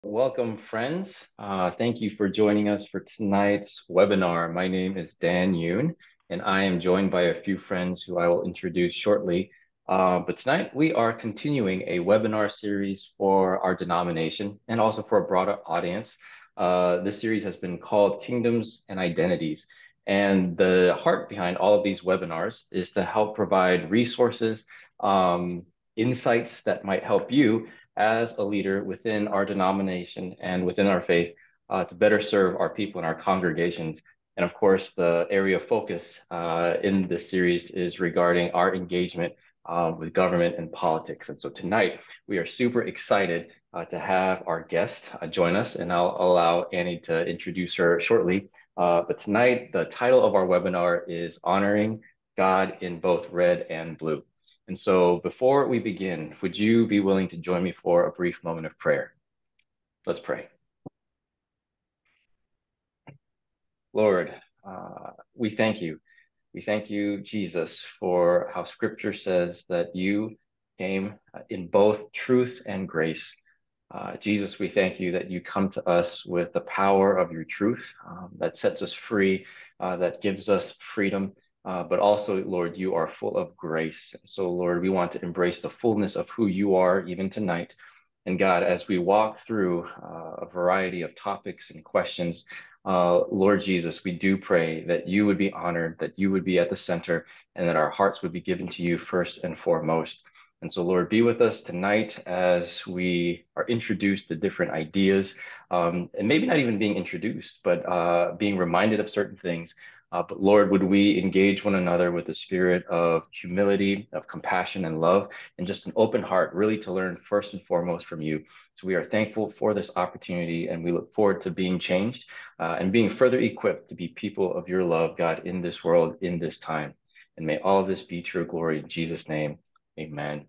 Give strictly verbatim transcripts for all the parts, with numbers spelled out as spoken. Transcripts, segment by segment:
Welcome, friends. Uh, thank you for joining us for tonight's webinar. My name is Dan Yoon, and I am joined by a few friends who I will introduce shortly. Uh, but tonight we are continuing a webinar series for our denomination and also for a broader audience. Uh, this series has been called Kingdoms and Identities. And the heart behind all of these webinars is to help provide resources, um, insights that might help you as a leader within our denomination and within our faith uh, to better serve our people and our congregations. And of course, the area of focus uh, in this series is regarding our engagement uh, with government and politics. And so tonight, we are super excited uh, to have our guest uh, join us, and I'll allow Annie to introduce her shortly. Uh, but tonight, the title of our webinar is Honoring God in Both Red and Blue. And so before we begin, would you be willing to join me for a brief moment of prayer? Let's pray. Lord, uh, we thank you. We thank you, Jesus, for how scripture says that you came in both truth and grace. Uh, Jesus, we thank you that you come to us with the power of your truth um, that sets us free, uh, that gives us freedom. Uh, but also, Lord, you are full of grace. So, Lord, we want to embrace the fullness of who you are even tonight. And God, as we walk through uh, a variety of topics and questions, uh, Lord Jesus, we do pray that you would be honored, that you would be at the center, and that our hearts would be given to you first and foremost. And so, Lord, be with us tonight as we are introduced to different ideas, um, and maybe not even being introduced, but uh, being reminded of certain things. Uh, but Lord, would we engage one another with a spirit of humility, of compassion and love, and just an open heart, really to learn first and foremost from you. So we are thankful for this opportunity, and we look forward to being changed uh, and being further equipped to be people of your love, God, in this world, in this time. And may all of this be to your glory in Jesus' name. Amen.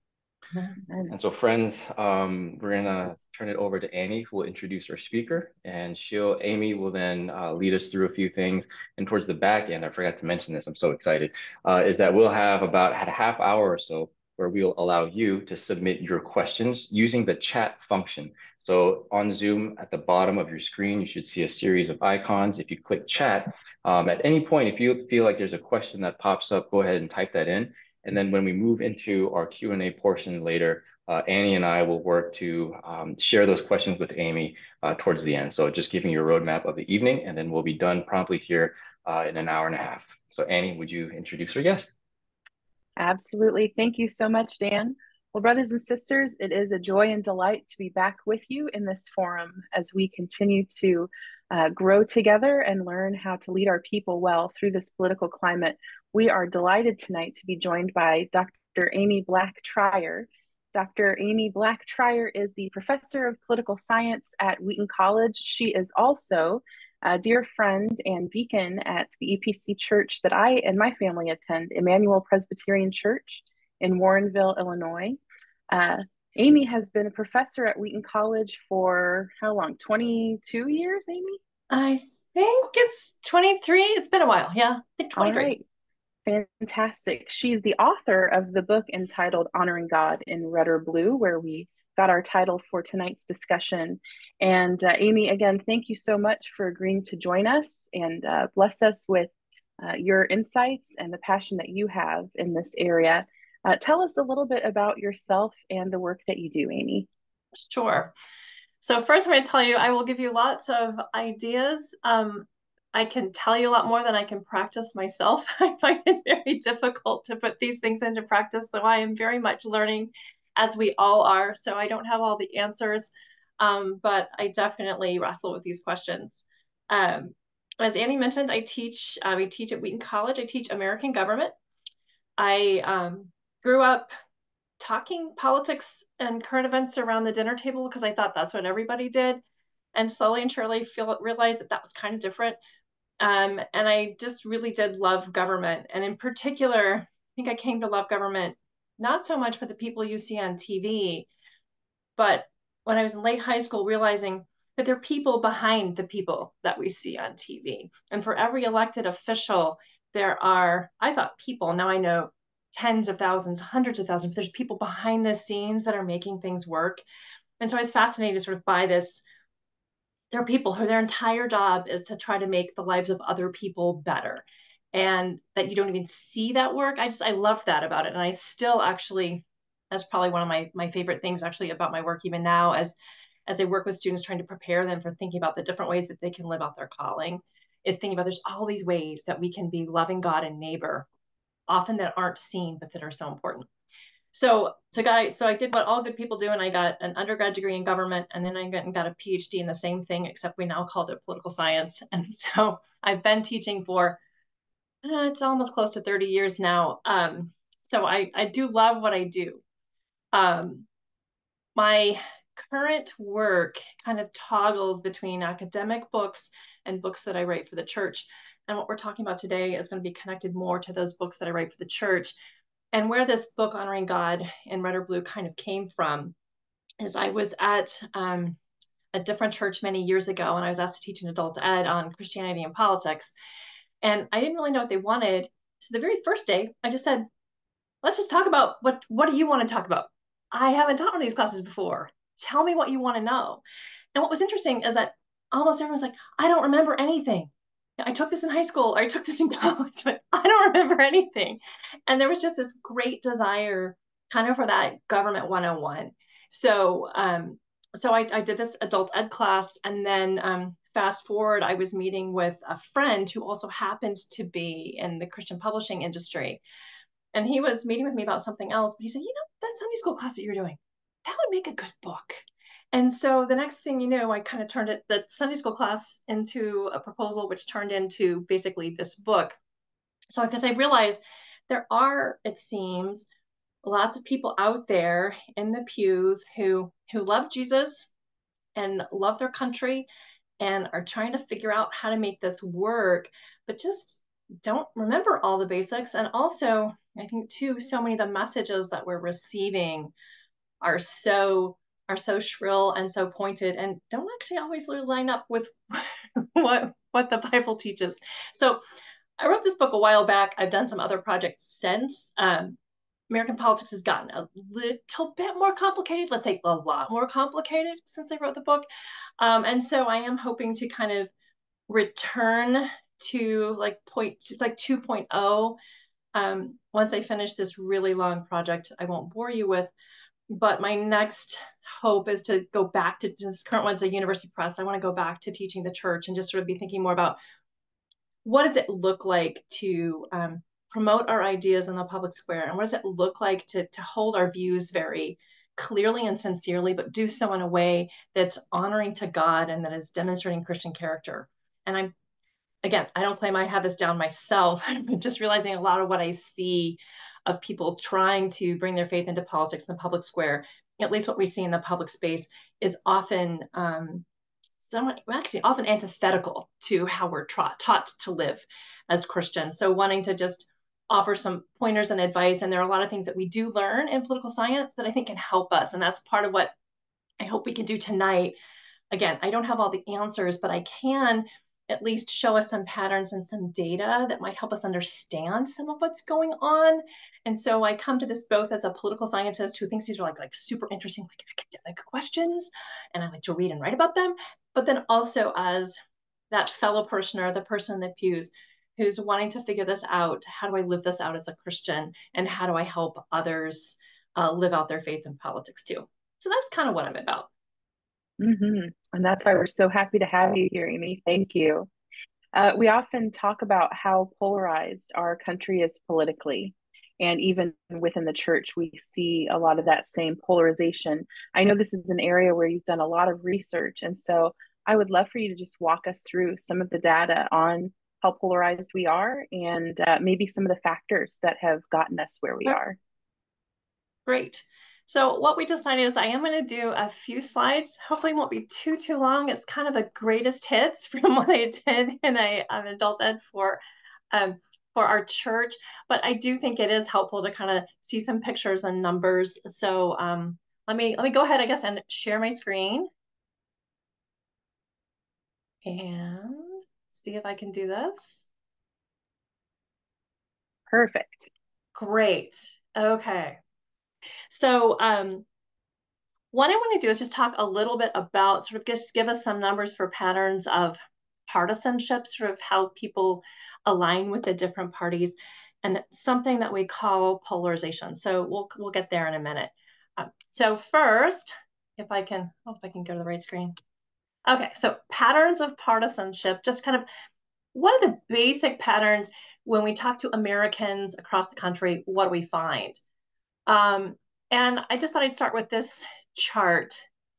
Amen. And so, friends, um, we're gonna turn it over to Annie, who will introduce our speaker, and she'll, Amy will then uh, lead us through a few things. And towards the back end, I forgot to mention this, I'm so excited, uh, is that we'll have about a half hour or so where we'll allow you to submit your questions using the chat function. So on Zoom, at the bottom of your screen, you should see a series of icons. If you click chat, um, at any point, if you feel like there's a question that pops up, go ahead and type that in. And then when we move into our Q and A portion later, uh, Annie and I will work to um, share those questions with Amy uh, towards the end. So just giving you a roadmap of the evening, and then we'll be done promptly here uh, in an hour and a half. So Annie, would you introduce our guest? Absolutely. Thank you so much, Dan. Well, brothers and sisters, it is a joy and delight to be back with you in this forum as we continue to uh, grow together and learn how to lead our people well through this political climate. We are delighted tonight to be joined by Doctor Amy Black-Trier. Doctor Amy Black-Trier is the professor of political science at Wheaton College. She is also a dear friend and deacon at the E P C church that I and my family attend, Emmanuel Presbyterian Church in Warrenville, Illinois. Uh, Amy has been a professor at Wheaton College for how long? twenty-two years, Amy? I think it's twenty-three. It's been a while. Yeah, I think All twenty-three. right. Fantastic. She's the author of the book entitled Honoring God in Red or Blue, where we got our title for tonight's discussion. And uh, Amy, again, thank you so much for agreeing to join us and uh, bless us with uh, your insights and the passion that you have in this area. Uh, tell us a little bit about yourself and the work that you do, Amy. Sure. So first, I'm going to tell you, I will give you lots of ideas. Um, I can tell you a lot more than I can practice myself. I find it very difficult to put these things into practice. So I am very much learning, as we all are. So I don't have all the answers, um, but I definitely wrestle with these questions. Um, as Annie mentioned, I teach, uh, we teach at Wheaton College. I teach American government. I um, grew up talking politics and current events around the dinner table because I thought that's what everybody did. And slowly and surely feel, realized that that was kind of different. Um, and I just really did love government. And in particular, I think I came to love government, not so much for the people you see on T V, but when I was in late high school, realizing that there are people behind the people that we see on T V. And for every elected official, there are, I thought people, now I know tens of thousands, hundreds of thousands, there's people behind the scenes that are making things work. And so I was fascinated sort of by this. There are people who their entire job is to try to make the lives of other people better, and that you don't even see that work. I just I love that about it, and I still actually, that's probably one of my my favorite things actually about my work even now, as as I work with students trying to prepare them for thinking about the different ways that they can live out their calling, is thinking about there's all these ways that we can be loving God and neighbor, often that aren't seen but that are so important. So, so guy, so I did what all good people do, and I got an undergrad degree in government, and then I got, and got a PhD in the same thing, except we now called it political science. And so I've been teaching for uh, it's almost close to thirty years now. Um, so I I do love what I do. Um, my current work kind of toggles between academic books and books that I write for the church. And what we're talking about today is going to be connected more to those books that I write for the church. And where this book, Honoring God in Red or Blue, kind of came from is I was at um, a different church many years ago, and I was asked to teach an adult ed on Christianity and politics. And I didn't really know what they wanted. So the very first day, I just said, let's just talk about what, what do you want to talk about? I haven't taught one of these classes before. Tell me what you want to know. And what was interesting is that almost everyone's like, I don't remember anything. I took this in high school, or I took this in college, but I don't remember anything. And there was just this great desire kind of for that government one oh one. So, um, so I, I did this adult ed class, and then um, fast forward, I was meeting with a friend who also happened to be in the Christian publishing industry. And he was meeting with me about something else, but he said, you know, that Sunday school class that you're doing, that would make a good book. And so the next thing you know, I kind of turned it, the Sunday school class, into a proposal, which turned into basically this book. So because I realized there are, it seems, lots of people out there in the pews who who love Jesus and love their country and are trying to figure out how to make this work, but just don't remember all the basics. And also, I think too, so many of the messages that we're receiving are so are so shrill and so pointed, and don't actually always line up with what what the Bible teaches. So I wrote this book a while back. I've done some other projects since. Um, American politics has gotten a little bit more complicated, let's say a lot more complicated since I wrote the book. Um, and so I am hoping to kind of return to like point like two point oh um, once I finish this really long project I won't bore you with. But my next hope is to go back to this current one's a university press. I want to go back to teaching the church and just sort of be thinking more about what does it look like to um, promote our ideas in the public square, and what does it look like to, to hold our views very clearly and sincerely, but do so in a way that's honoring to God and that is demonstrating Christian character. And I'm, again, I don't claim I have this down myself, but just realizing a lot of what I see of people trying to bring their faith into politics in the public square, at least what we see in the public space, is often um, somewhat, actually often antithetical to how we're tra- taught to live as Christians. So wanting to just offer some pointers and advice. And there are a lot of things that we do learn in political science that I think can help us. And that's part of what I hope we can do tonight. Again, I don't have all the answers, but I can at least show us some patterns and some data that might help us understand some of what's going on. And so I come to this both as a political scientist who thinks these are like, like super interesting, like academic questions, and I like to read and write about them, but then also as that fellow parishioner, the person in the pews who's wanting to figure this out. How do I live this out as a Christian? And how do I help others uh, live out their faith in politics too? So that's kind of what I'm about. Mm-hmm. And that's why we're so happy to have you here, Amy. Thank you. Uh, we often talk about how polarized our country is politically. And even within the church, we see a lot of that same polarization. I know this is an area where you've done a lot of research. And so I would love for you to just walk us through some of the data on how polarized we are, and uh, maybe some of the factors that have gotten us where we are. Great. So what we decided is I am going to do a few slides. Hopefully it won't be too, too long. It's kind of a greatest hits from what I did in a, an adult ed for, um, for our church. But I do think it is helpful to kind of see some pictures and numbers. So um, let me, let me go ahead, I guess, and share my screen. And see if I can do this. Perfect. Great. Okay. So um, what I want to do is just talk a little bit about sort of just give us some numbers for patterns of partisanship, sort of how people align with the different parties, and something that we call polarization. So we'll we'll get there in a minute. Um, so first, if I can, oh, if I can go to the right screen. Okay, so patterns of partisanship, just kind of what are the basic patterns when we talk to Americans across the country? What do we find? Um, and I just thought I'd start with this chart,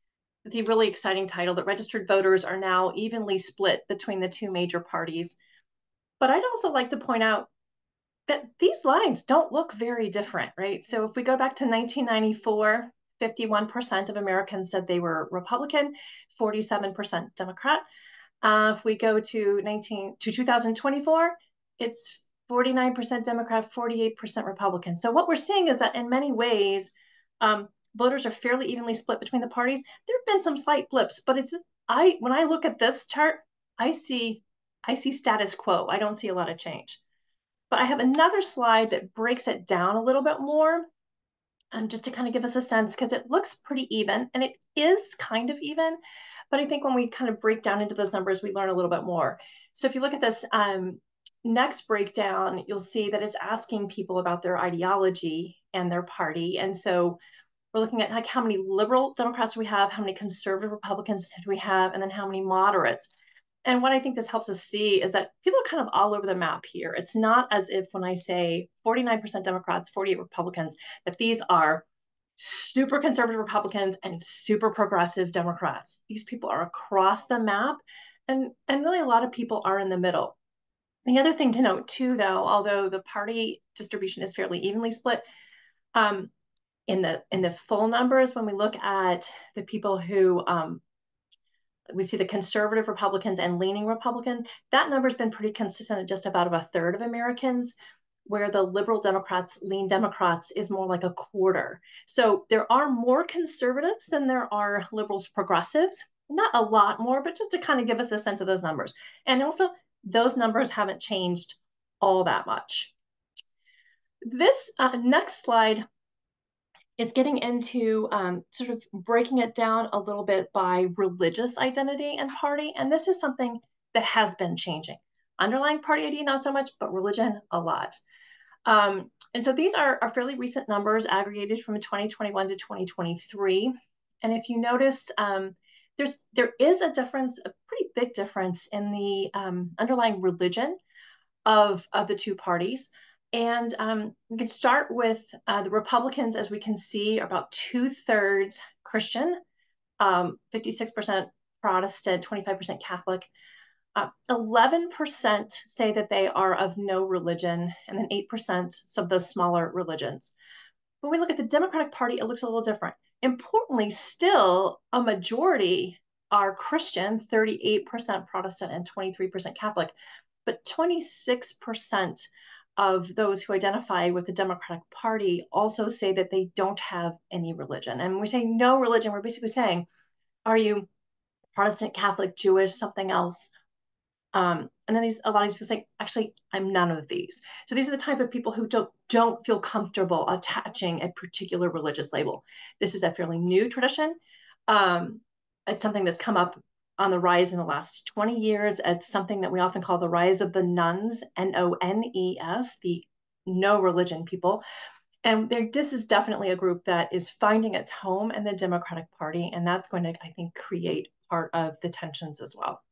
the really exciting title that registered voters are now evenly split between the two major parties. But I'd also like to point out that these lines don't look very different, right? So if we go back to nineteen ninety-four, fifty-one percent of Americans said they were Republican, forty-seven percent Democrat. Uh, if we go to nineteen to two thousand twenty-four, it's forty-nine percent Democrat, forty-eight percent Republican. So what we're seeing is that in many ways, um, voters are fairly evenly split between the parties. There have been some slight blips, but it's I when I look at this chart, I see I see status quo. I don't see a lot of change. But I have another slide that breaks it down a little bit more, um, just to kind of give us a sense, because it looks pretty even, and it is kind of even. But I think when we kind of break down into those numbers, we learn a little bit more. So if you look at this um, next breakdown, you'll see that it's asking people about their ideology and their party. And so we're looking at like how many liberal Democrats do we have, how many conservative Republicans do we have, and then how many moderates. And what I think this helps us see is that people are kind of all over the map here. It's not as if when I say forty-nine percent Democrats, forty-eight Republicans, that these are super conservative Republicans and super progressive Democrats. These people are across the map, and, and really a lot of people are in the middle. The other thing to note too, though, although the party distribution is fairly evenly split, um, in the in the full numbers, when we look at the people who um, we see the conservative Republicans and leaning Republican, that number's been pretty consistent at just about a third of Americans, where the liberal Democrats, lean Democrats is more like a quarter. So there are more conservatives than there are liberals, progressives. Not a lot more, but just to kind of give us a sense of those numbers. And also, those numbers haven't changed all that much. This uh, next slide is getting into um, sort of breaking it down a little bit by religious identity and party. And this is something that has been changing. Underlying party I D, not so much, but religion, a lot. Um, and so these are, are fairly recent numbers aggregated from twenty twenty-one to twenty twenty-three. And if you notice, um, there's there is a difference, a pretty big difference in the um, underlying religion of, of the two parties. And um, we can start with uh, the Republicans, as we can see, are about two thirds Christian, um, fifty-six percent Protestant, twenty-five percent Catholic. Uh, eleven percent say that they are of no religion, and then eight percent some of those smaller religions. When we look at the Democratic Party, it looks a little different. Importantly, still a majority are Christian, thirty-eight percent Protestant and twenty-three percent Catholic, but twenty-six percent of those who identify with the Democratic Party also say that they don't have any religion. And when we say no religion, we're basically saying, are you Protestant, Catholic, Jewish, something else? Um, and then these a lot of these people say, actually, I'm none of these. So these are the type of people who don't don't feel comfortable attaching a particular religious label. This is a fairly new tradition. Um, it's something that's come up on the rise in the last twenty years. It's something that we often call the rise of the nones, N O N E S, the no religion people. And this is definitely a group that is finding its home in the Democratic Party, and that's going to, I think, create part of the tensions as well.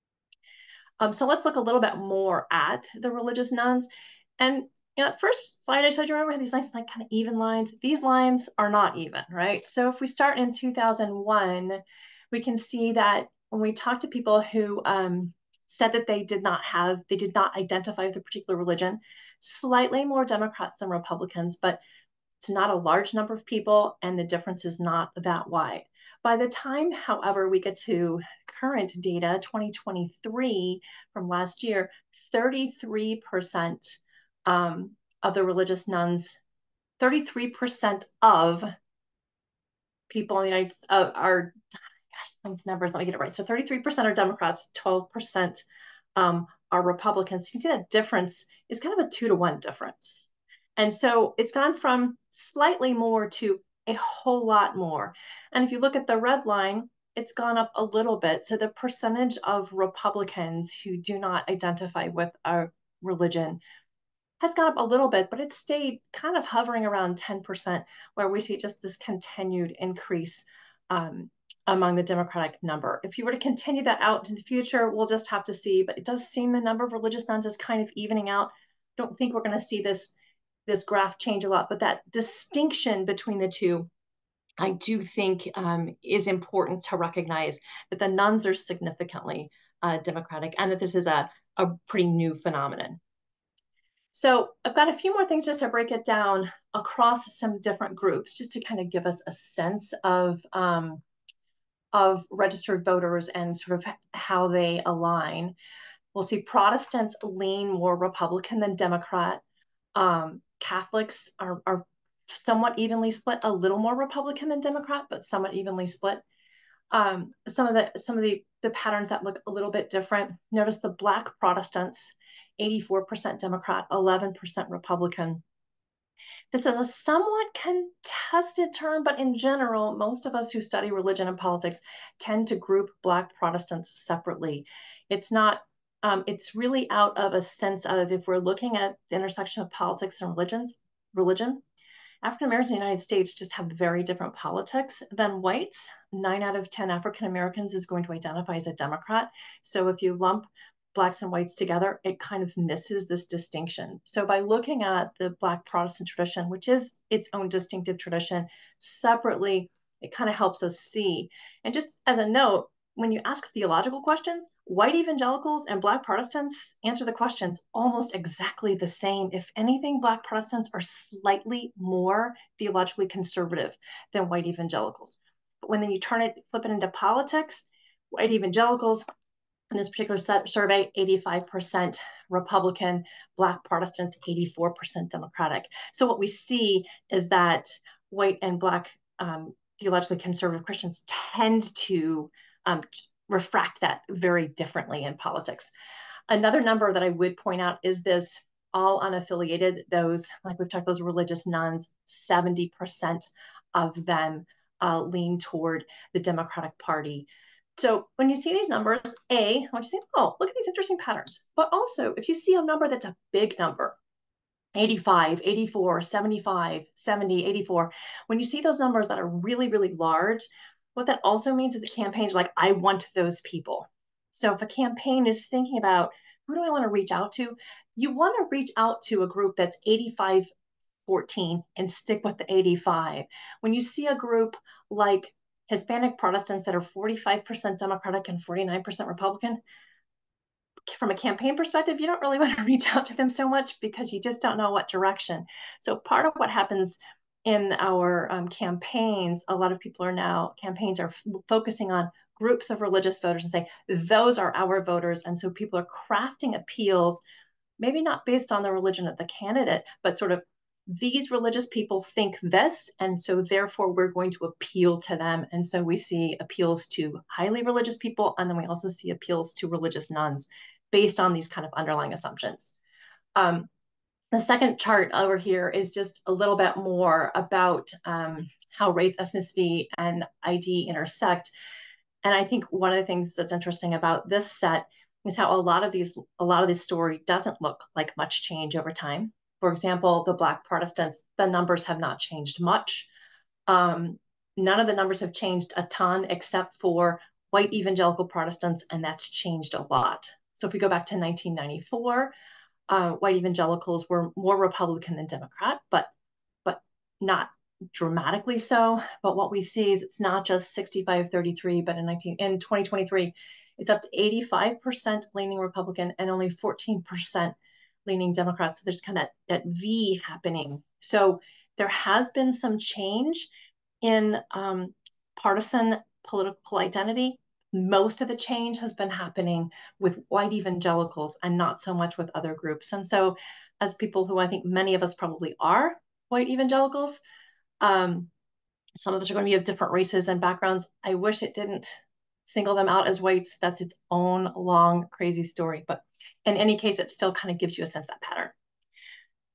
Um, so let's look a little bit more at the religious nones. And you know, first slide I showed you, remember these nice like kind of even lines? These lines are not even, right? So if we start in two thousand one, we can see that when we talk to people who um, said that they did not have, they did not identify with a particular religion, slightly more Democrats than Republicans, but it's not a large number of people, and the difference is not that wide. By the time, however, we get to current data, twenty twenty-three from last year, thirty-three percent um, of the religious nones, thirty-three percent of people in the United States uh, are, gosh, these numbers, let me get it right. So thirty-three percent are Democrats, twelve percent um, are Republicans. You can see that difference is kind of a two to one difference. And so it's gone from slightly more to a whole lot more. And if you look at the red line, it's gone up a little bit. So the percentage of Republicans who do not identify with a religion has gone up a little bit, but it stayed kind of hovering around ten percent, where we see just this continued increase um, among the Democratic number. If you were to continue that out in the future, we'll just have to see, but it does seem the number of religious nuns is kind of evening out. I don't think we're going to see this, this graph change a lot, but that distinction between the two, I do think um, is important to recognize that the nuns are significantly uh, Democratic and that this is a, a pretty new phenomenon. So I've got a few more things just to break it down across some different groups, just to kind of give us a sense of, um, of registered voters and sort of how they align. We'll see Protestants lean more Republican than Democrat. Um, Catholics are, are somewhat evenly split, a little more Republican than Democrat, but somewhat evenly split. Um, some of the some of the, the patterns that look a little bit different. Notice the Black Protestants, eighty-four percent Democrat, eleven percent Republican. This is a somewhat contested term, but in general, most of us who study religion and politics tend to group Black Protestants separately. It's not, um, it's really out of a sense of, if we're looking at the intersection of politics and religions, religion, African Americans in the United States just have very different politics than whites. Nine out of ten African Americans is going to identify as a Democrat. So if you lump Blacks and whites together, it kind of misses this distinction. So by looking at the Black Protestant tradition, which is its own distinctive tradition, separately, it kind of helps us see. And just as a note, when you ask theological questions, white evangelicals and Black Protestants answer the questions almost exactly the same. If anything, Black Protestants are slightly more theologically conservative than white evangelicals. But when then you turn it, flip it into politics, white evangelicals, in this particular survey, eighty-five percent Republican, Black Protestants, eighty-four percent Democratic. So what we see is that white and Black um, theologically conservative Christians tend to um, refract that very differently in politics. Another number that I would point out is this all unaffiliated, those, like we've talked, those religious nuns, seventy percent of them uh, lean toward the Democratic Party. So when you see these numbers, A, I want you to say, oh, look at these interesting patterns. But also, if you see a number that's a big number, eighty-five, eighty-four, seventy-five, seventy, eighty-four, when you see those numbers that are really, really large, what that also means is the campaigns are like, I want those people. So if a campaign is thinking about, who do I want to reach out to? You want to reach out to a group that's eighty-five, fourteen and stick with the eighty-five. When you see a group like Hispanic Protestants that are forty-five percent Democratic and forty-nine percent Republican, from a campaign perspective, you don't really want to reach out to them so much because you just don't know what direction. So part of what happens in our um, campaigns, a lot of people are now, campaigns are f- focusing on groups of religious voters and say, those are our voters. And so people are crafting appeals, maybe not based on the religion of the candidate, but sort of these religious people think this, and so therefore we're going to appeal to them. And so we see appeals to highly religious people, and then we also see appeals to religious nuns based on these kind of underlying assumptions. Um, the second chart over here is just a little bit more about um, how race, ethnicity, and I D intersect. And I think one of the things that's interesting about this set is how a lot of these, a lot of this story doesn't look like much change over time. For example, the Black Protestants, the numbers have not changed much. Um, none of the numbers have changed a ton except for white evangelical Protestants, and that's changed a lot. So if we go back to nineteen ninety-four, uh, white evangelicals were more Republican than Democrat, but but not dramatically so. But what we see is it's not just sixty-five thirty-three, but in nineteen in twenty twenty-three, it's up to eighty-five percent leaning Republican and only fourteen percent leaning Democrat. So there's kind of that, that V happening. So there has been some change in um, partisan political identity. Most of the change has been happening with white evangelicals and not so much with other groups. And so as people who I think many of us probably are white evangelicals, um, some of us are going to be of different races and backgrounds. I wish it didn't single them out as whites. That's its own long, crazy story. But in any case, it still kind of gives you a sense of that pattern.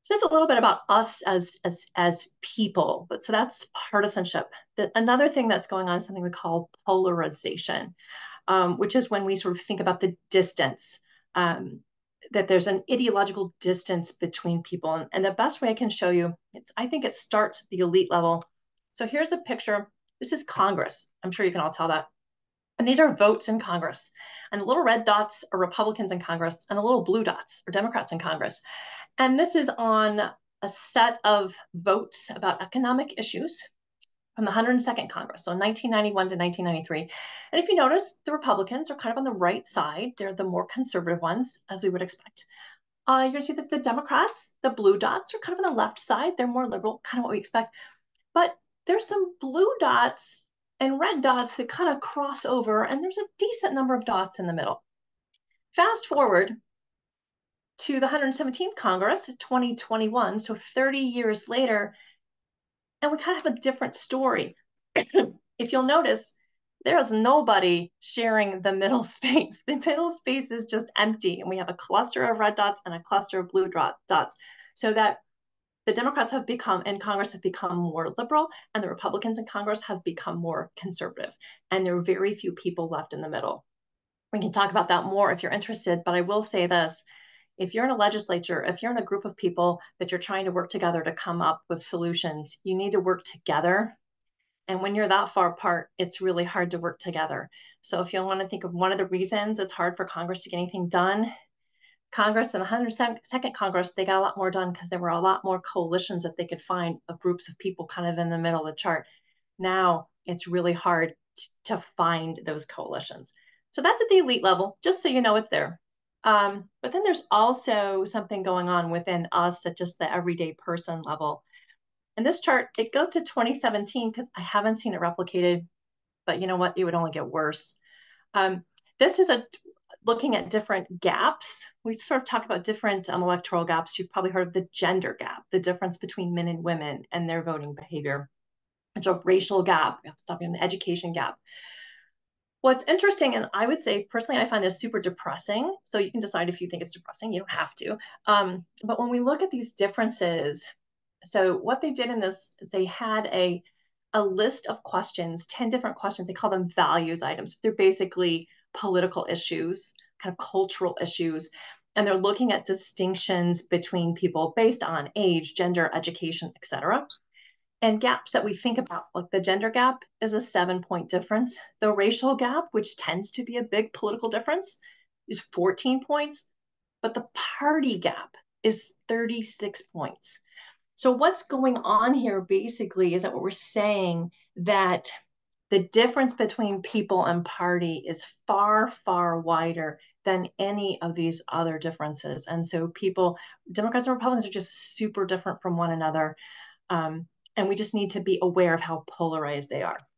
So that's a little bit about us as as as people. But so that's partisanship. The, another thing that's going on is something we call polarization, um, which is when we sort of think about the distance. Um, that there's an ideological distance between people. And, and the best way I can show you, it's, I think it starts at the elite level. So here's a picture. This is Congress. I'm sure you can all tell that. And these are votes in Congress. And the little red dots are Republicans in Congress, and the little blue dots are Democrats in Congress. And this is on a set of votes about economic issues from the one hundred second Congress, so nineteen ninety-one to nineteen ninety-three. And if you notice, the Republicans are kind of on the right side. They're the more conservative ones, as we would expect. Uh, you're going to see that the Democrats, the blue dots, are kind of on the left side. They're more liberal, kind of what we expect. But there's some blue dots and red dots that kind of cross over, and there's a decent number of dots in the middle. Fast forward to the one hundred seventeenth Congress, twenty twenty-one, so thirty years later, and we kind of have a different story. If you'll notice, there is nobody sharing the middle space. The middle space is just empty, and we have a cluster of red dots and a cluster of blue dots. So that the Democrats have become, in Congress, have become more liberal, and the Republicans in Congress have become more conservative. And there are very few people left in the middle. We can talk about that more if you're interested, but I will say this. If you're in a legislature, if you're in a group of people that you're trying to work together to come up with solutions, you need to work together. And when you're that far apart, it's really hard to work together. So if you want to think of one of the reasons it's hard for Congress to get anything done, Congress in the one hundred second Congress, they got a lot more done because there were a lot more coalitions that they could find of groups of people kind of in the middle of the chart. Now it's really hard to find those coalitions. So that's at the elite level, just so you know it's there. Um, but then there's also something going on within us at just the everyday person level. And this chart, it goes to twenty seventeen because I haven't seen it replicated, but you know what? It would only get worse. Um, this is a looking at different gaps. We sort of talk about different um, electoral gaps. You've probably heard of the gender gap, the difference between men and women and their voting behavior. It's a racial gap. We have to talk about an education gap. What's interesting, and I would say personally, I find this super depressing. So you can decide if you think it's depressing. You don't have to. Um, but when we look at these differences, so what they did in this is they had a a list of questions, ten different questions. They call them values items. They're basically political issues, kind of cultural issues. And they're looking at distinctions between people based on age, gender, education, et cetera. And gaps that we think about, like the gender gap is a seven point difference. The racial gap, which tends to be a big political difference, is fourteen points. But the party gap is thirty-six points. So what's going on here basically is that what we're saying that the difference between people and party is far, far wider than any of these other differences. And so people, Democrats and Republicans are just super different from one another. Um, and we just need to be aware of how polarized they are.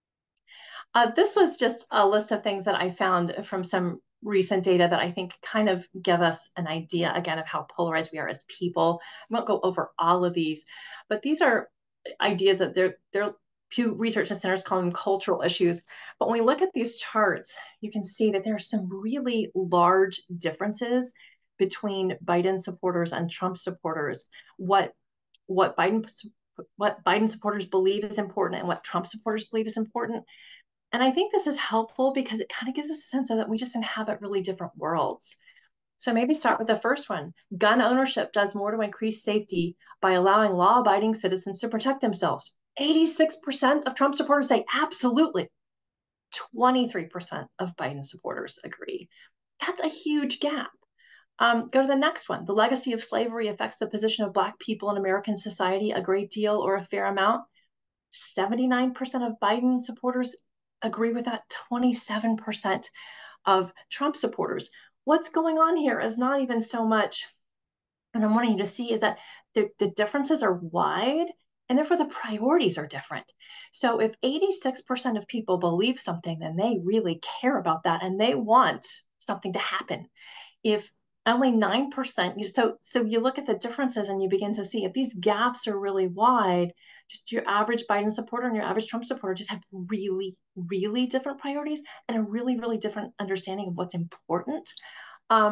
Uh, this was just a list of things that I found from some recent data that I think kind of give us an idea, again, of how polarized we are as people. I won't go over all of these, but these are ideas that they're, they're Pew Research Centers call them cultural issues. But when we look at these charts, you can see that there are some really large differences between Biden supporters and Trump supporters. What, what Biden what Biden supporters believe is important and what Trump supporters believe is important. And I think this is helpful because it kind of gives us a sense of that we just inhabit really different worlds. So maybe start with the first one. Gun ownership does more to increase safety by allowing law-abiding citizens to protect themselves. eighty-six percent of Trump supporters say absolutely. twenty-three percent of Biden supporters agree. That's a huge gap. Um, go to the next one. The legacy of slavery affects the position of Black people in American society a great deal or a fair amount. seventy-nine percent of Biden supporters agree with that. twenty-seven percent of Trump supporters. What's going on here is not even so much, and I'm wanting you to see, is that the, the differences are wide and therefore the priorities are different. So if eighty-six percent of people believe something, then they really care about that and they want something to happen. If only nine percent, so, so you look at the differences and you begin to see if these gaps are really wide, just your average Biden supporter and your average Trump supporter just have really, really different priorities and a really, really different understanding of what's important. Um,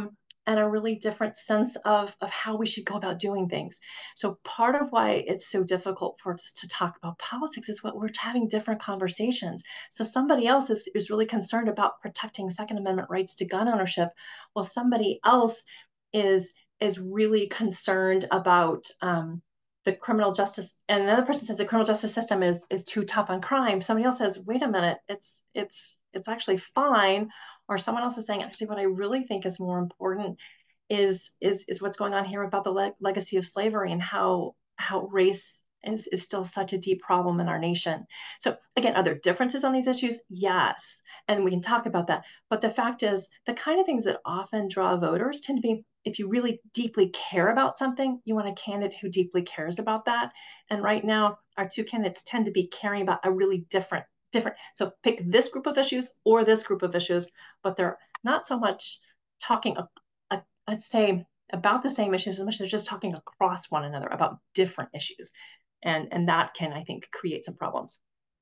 and a really different sense of, of how we should go about doing things. So part of why it's so difficult for us to talk about politics is what we're having different conversations. So somebody else is, is really concerned about protecting Second Amendment rights to gun ownership, while somebody else is is really concerned about um, the criminal justice, and another person says the criminal justice system is is too tough on crime. Somebody else says, wait a minute, it's it's it's actually fine. Or someone else is saying, actually, what I really think is more important is is is what's going on here about the le- legacy of slavery and how how race is, is still such a deep problem in our nation. So again, are there differences on these issues? Yes. And we can talk about that. But the fact is, the kind of things that often draw voters tend to be, if you really deeply care about something, you want a candidate who deeply cares about that. And right now, our two candidates tend to be caring about a really different, different. So pick this group of issues or this group of issues, but they're not so much talking, uh, I'd say, about the same issues as much as they're just talking across one another about different issues. And, and that can, I think, create some problems.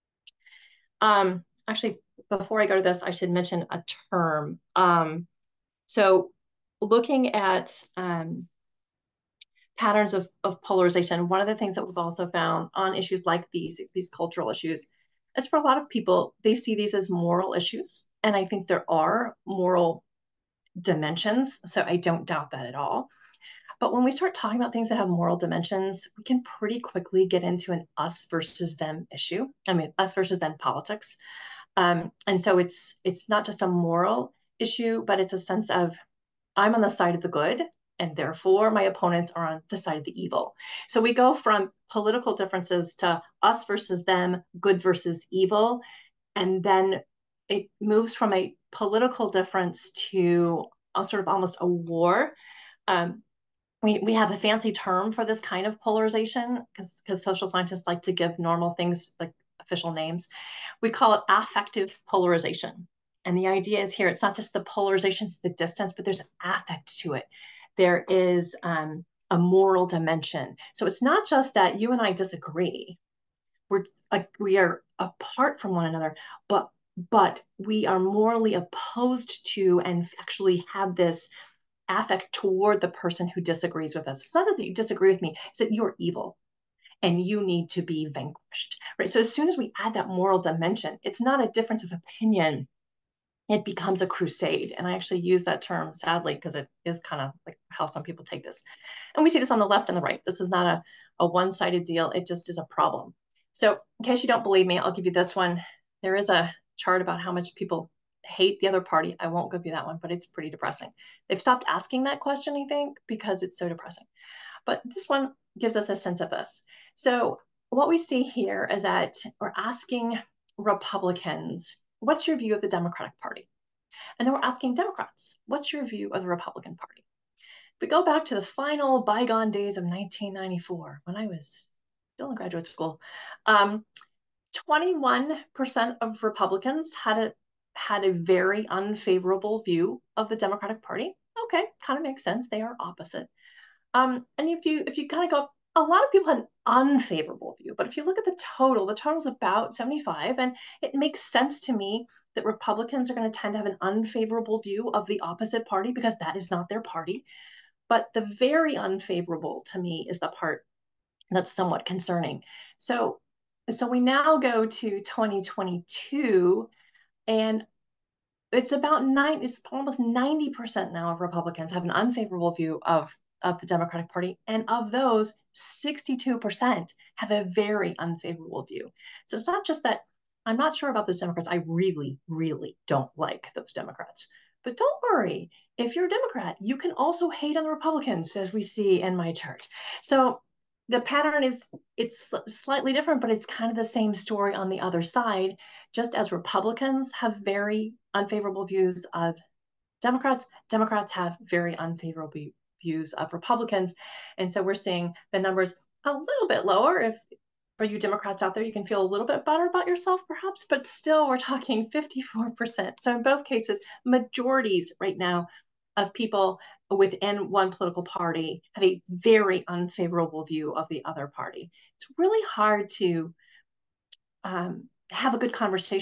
Um, actually, before I go to this, I should mention a term. Um, so looking at um, patterns of, of polarization, one of the things that we've also found on issues like these, these cultural issues, is for a lot of people, they see these as moral issues. And I think there are moral dimensions. So I don't doubt that at all. But when we start talking about things that have moral dimensions, we can pretty quickly get into an us versus them issue. I mean, us versus them politics. Um, and so it's it's not just a moral issue, but it's a sense of I'm on the side of the good, and therefore my opponents are on the side of the evil. So we go from political differences to us versus them, good versus evil, and then it moves from a political difference to a sort of almost a war. Um, we, we have a fancy term for this kind of polarization because because social scientists like to give normal things like official names. We call it affective polarization. And the idea is here, it's not just the polarization to the distance, but there's an affect to it. There is um, a moral dimension. So it's not just that you and I disagree. We're like we are apart from one another, but but we are morally opposed to and actually have this affect toward the person who disagrees with us. It's not that you disagree with me, it's that you're evil and you need to be vanquished, right? So as soon as we add that moral dimension, it's not a difference of opinion. It becomes a crusade. And I actually use that term sadly because it is kind of like how some people take this. And we see this on the left and the right. This is not a, a one-sided deal. It just is a problem. So in case you don't believe me, I'll give you this one. There is a chart about how much people hate the other party. I won't give you that one, but it's pretty depressing. They've stopped asking that question, I think, because it's so depressing. But this one gives us a sense of this. So what we see here is that we're asking Republicans, what's your view of the Democratic Party? And then we're asking Democrats, what's your view of the Republican Party? If we go back to the final bygone days of nineteen ninety-four, when I was still in graduate school, um, twenty-one percent of Republicans had a had a very unfavorable view of the Democratic Party. Okay, kind of makes sense. They are opposite. Um, and if you if you kind of go, a lot of people had an unfavorable view, but if you look at the total, the total is about seventy-five, and it makes sense to me that Republicans are going to tend to have an unfavorable view of the opposite party because that is not their party. But the very unfavorable to me is the part that's somewhat concerning. So, so we now go to twenty twenty-two, and it's about nine, it's almost ninety percent now of Republicans have an unfavorable view of, of the Democratic Party. And of those, sixty-two percent have a very unfavorable view. So it's not just that I'm not sure about those Democrats. I really, really don't like those Democrats. But don't worry, if you're a Democrat, you can also hate on the Republicans, as we see in my chart. So the pattern is it's slightly different, but it's kind of the same story on the other side. Just as Republicans have very unfavorable views of Democrats, Democrats have very unfavorable views of Republicans. And so we're seeing the numbers a little bit lower. If for you Democrats out there, you can feel a little bit better about yourself perhaps, but still we're talking fifty-four percent. So in both cases, majorities right now of people within one political party have a very unfavorable view of the other party. It's really hard to um, have a good conversation with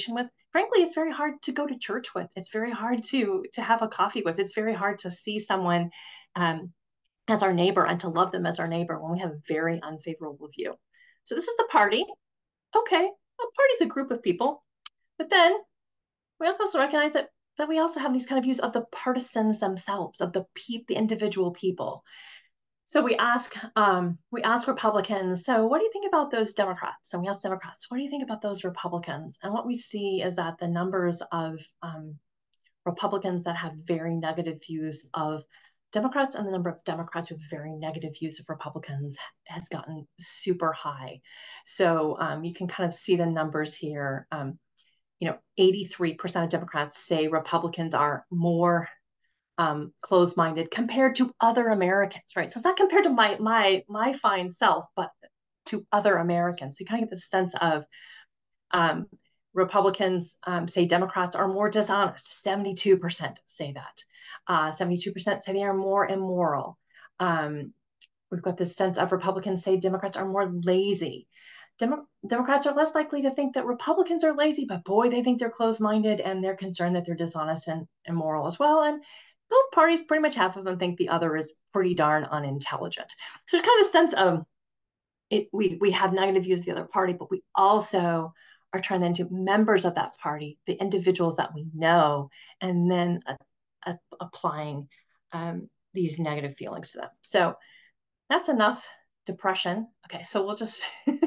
frankly, it's very hard to go to church with. It's very hard to to have a coffee with. It's very hard to see someone um, as our neighbor and to love them as our neighbor when we have a very unfavorable view. So this is the party. Okay, a party's a group of people, but then we also recognize that that we also have these kind of views of the partisans themselves, of the pe- the individual people. So we ask um, we ask Republicans, so what do you think about those Democrats? And we ask Democrats, what do you think about those Republicans? And what we see is that the numbers of um, Republicans that have very negative views of Democrats and the number of Democrats who have very negative views of Republicans has gotten super high. So um, you can kind of see the numbers here. Um, you know, eighty-three percent of Democrats say Republicans are more um, closed-minded compared to other Americans, right? So it's not compared to my my my fine self, but to other Americans. So you kind of get the sense of um, Republicans um, say Democrats are more dishonest. seventy-two percent say that. Uh, seventy-two percent say they are more immoral. Um, we've got this sense of Republicans say Democrats are more lazy. Demo- Democrats are less likely to think that Republicans are lazy, but boy, they think they're closed-minded and they're concerned that they're dishonest and immoral as well. And both parties, pretty much half of them think the other is pretty darn unintelligent. So there's kind of a sense of it, we we have negative views of the other party, but we also are trying then to members of that party, the individuals that we know, and then uh, uh, applying um, these negative feelings to them. So that's enough depression. Okay, so we'll just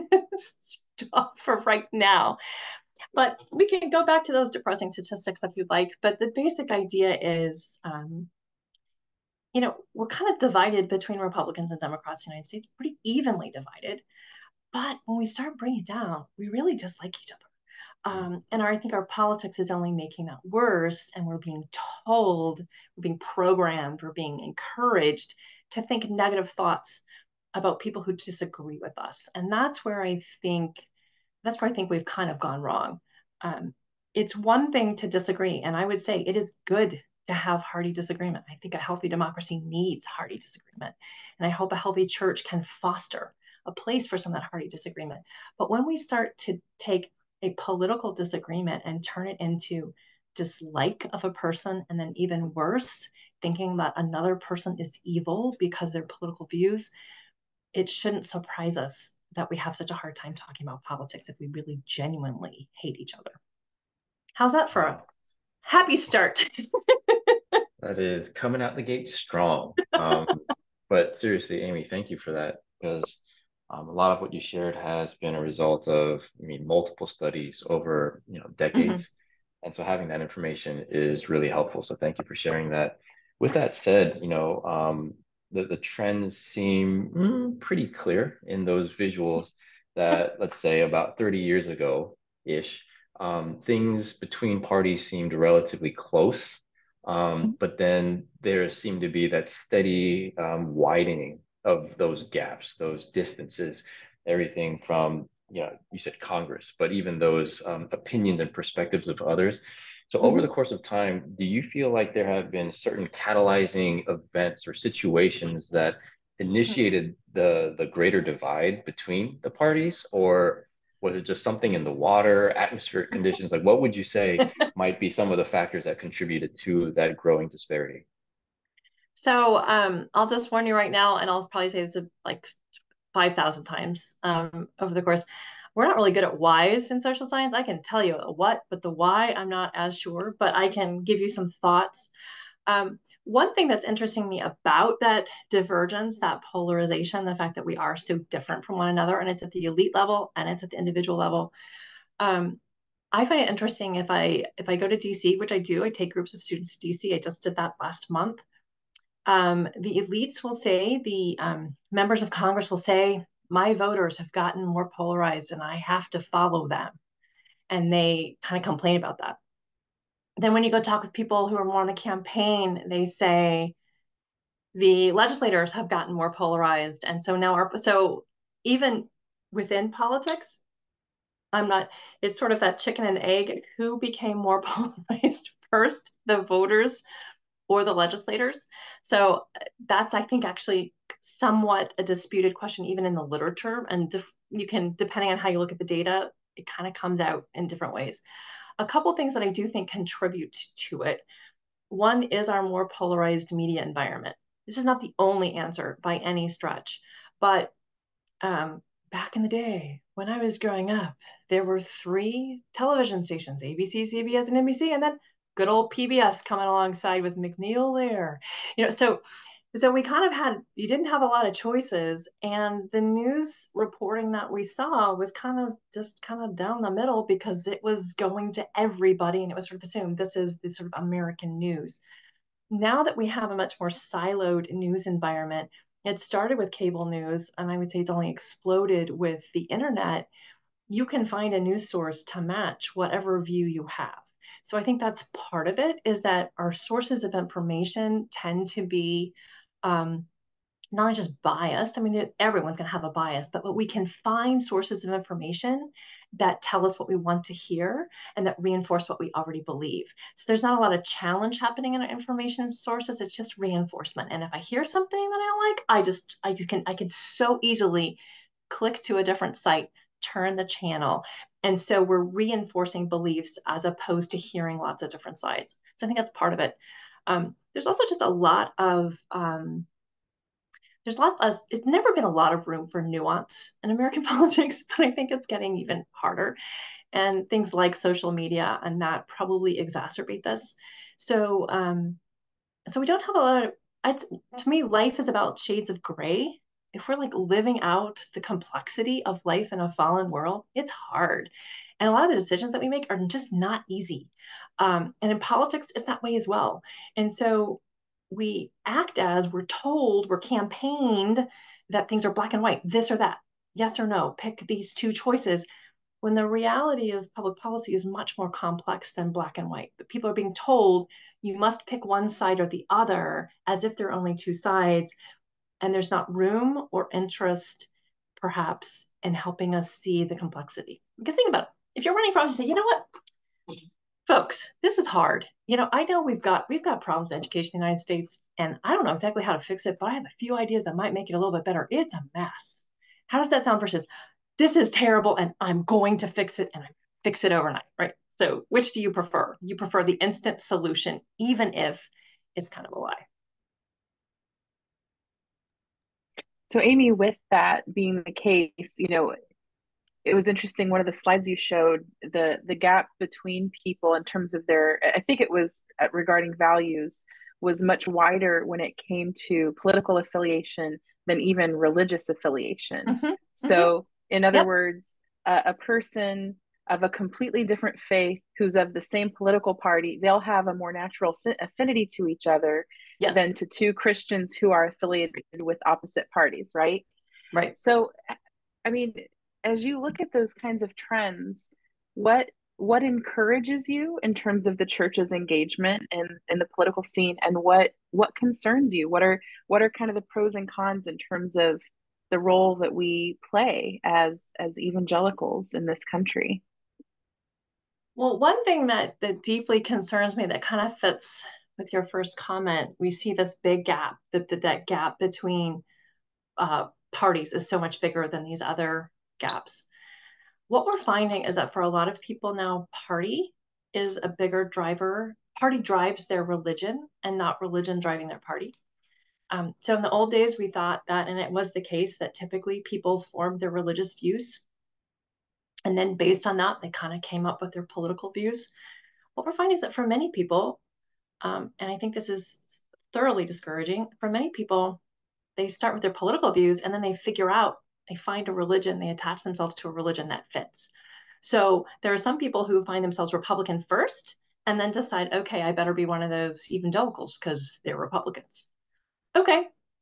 stop for right now. But we can go back to those depressing statistics if you'd like. But the basic idea is, um, you know, we're kind of divided between Republicans and Democrats in the United States, pretty evenly divided. But when we start bringing it down, we really dislike each other. Um, and our, I think our politics is only making that worse. And we're being told, we're being programmed, we're being encouraged to think negative thoughts about people who disagree with us. And that's where I think that's where I think we've kind of gone wrong. Um, it's one thing to disagree, and I would say it is good to have hearty disagreement. I think a healthy democracy needs hearty disagreement, and I hope a healthy church can foster a place for some of that hearty disagreement. But when we start to take a political disagreement and turn it into dislike of a person, and then even worse, thinking that another person is evil because of their political views, it shouldn't surprise us that we have such a hard time talking about politics if we really genuinely hate each other. How's that for a Wow. happy start? That is coming out the gate strong. Um, but seriously, Amy, thank you for that because um, a lot of what you shared has been a result of, I mean, multiple studies over, you know, Mm-hmm. decades. And so having that information is really helpful. So thank you for sharing that. With that said, you know, um, the, the trends seem mm, pretty clear in those visuals that, let's say, about thirty years ago-ish, um, things between parties seemed relatively close. Um, but then there seemed to be that steady um, widening of those gaps, those distances, everything from, you know, you said Congress, but even those um, opinions and perspectives of others. So over Mm-hmm. the course of time, do you feel like there have been certain catalyzing events or situations that initiated the the greater divide between the parties, or was it just something in the water, atmospheric conditions? Like, what would you say might be some of the factors that contributed to that growing disparity? So um, I'll just warn you right now, and I'll probably say this like five thousand times um, over the course. We're not really good at whys in social science. I can tell you a what, but the why, I'm not as sure, but I can give you some thoughts. Um, one thing that's interesting me about that divergence, that polarization, the fact that we are so different from one another, and it's at the elite level and it's at the individual level. Um, I find it interesting if I if I go to D C, which I do, I take groups of students to D C. I just did that last month. Um, the elites will say, the um, members of Congress will say, my voters have gotten more polarized and I have to follow them. And they kind of complain about that. Then when you go talk with people who are more on the campaign, they say the legislators have gotten more polarized. And so now our, so even within politics, I'm not, it's sort of that chicken and egg, who became more polarized first, the voters or the legislators. So that's, I think, actually somewhat a disputed question, even in the literature. And def- you can, depending on how you look at the data, it kind of comes out in different ways. a couple things that I do think contribute to it. One is our more polarized media environment. This is not the only answer by any stretch, but um, back in the day when I was growing up, there were three television stations, A B C, C B S, and N B C, and then good old P B S coming alongside with McNeil there. You know, so so we kind of had, you didn't have a lot of choices, and the news reporting that we saw was kind of just kind of down the middle because it was going to everybody, and it was sort of assumed this is the sort of American news. Now that we have a much more siloed news environment, it started with cable news, and I would say it's only exploded with the internet. You can find a news source to match whatever view you have. So I think that's part of it, is that our sources of information tend to be um, not only just biased. I mean, everyone's going to have a bias, but, but we can find sources of information that tell us what we want to hear and that reinforce what we already believe. So there's not a lot of challenge happening in our information sources. It's just reinforcement. And if I hear something that I don't like, I just, I just can, I can so easily click to a different site, turn the channel. And so we're reinforcing beliefs as opposed to hearing lots of different sides. So I think that's part of it. Um, there's also just a lot of, um, there's a lot of, it's never been a lot of room for nuance in American politics, but I think it's getting even harder. And things like social media and that probably exacerbate this. So, um, so we don't have a lot of, I, to me, life is about shades of gray. If we're like living out the complexity of life in a fallen world, it's hard. And a lot of the decisions that we make are just not easy. Um, and in politics, it's that way as well. And so we act as we're told, we're campaigned that things are black and white, this or that, yes or no, pick these two choices, when the reality of public policy is much more complex than black and white. But people are being told you must pick one side or the other as if there are only two sides, and there's not room or interest, perhaps, in helping us see the complexity. Because think about it. If you're running for office, you say, you know what, folks, this is hard. You know, I know we've got we've got problems in education in the United States, and I don't know exactly how to fix it, but I have a few ideas that might make it a little bit better. It's a mess. How does that sound versus this is terrible and I'm going to fix it and I fix it overnight, right? So which do you prefer? You prefer the instant solution, even if it's kind of a lie. So, Amy, with that being the case, you know, it was interesting. One of the slides you showed, the the gap between people in terms of their, I think it was regarding values, was much wider when it came to political affiliation than even religious affiliation. Mm-hmm, mm-hmm. So, in other Yep. words, uh, a person of a completely different faith who's of the same political party, they'll have a more natural affinity to each other Yes. than to two Christians who are affiliated with opposite parties, right? Right. So, I mean, as you look at those kinds of trends, what what encourages you in terms of the church's engagement in, in the political scene, and what what concerns you? What are what are kind of the pros and cons in terms of the role that we play as as evangelicals in this country? Well, one thing that that deeply concerns me that kind of fits with your first comment, we see this big gap, that that, that gap between uh, parties is so much bigger than these other gaps. What we're finding is that for a lot of people now, party is a bigger driver. Party drives their religion and not religion driving their party. Um, so in the old days, we thought that, and it was the case, that typically people formed their religious views. And then based on that, they kind of came up with their political views. What we're finding is that for many people, um, and I think this is thoroughly discouraging, for many people, they start with their political views and then they figure out, they find a religion, they attach themselves to a religion that fits. So there are some people who find themselves Republican first and then decide, okay, I better be one of those evangelicals because they're Republicans. Okay,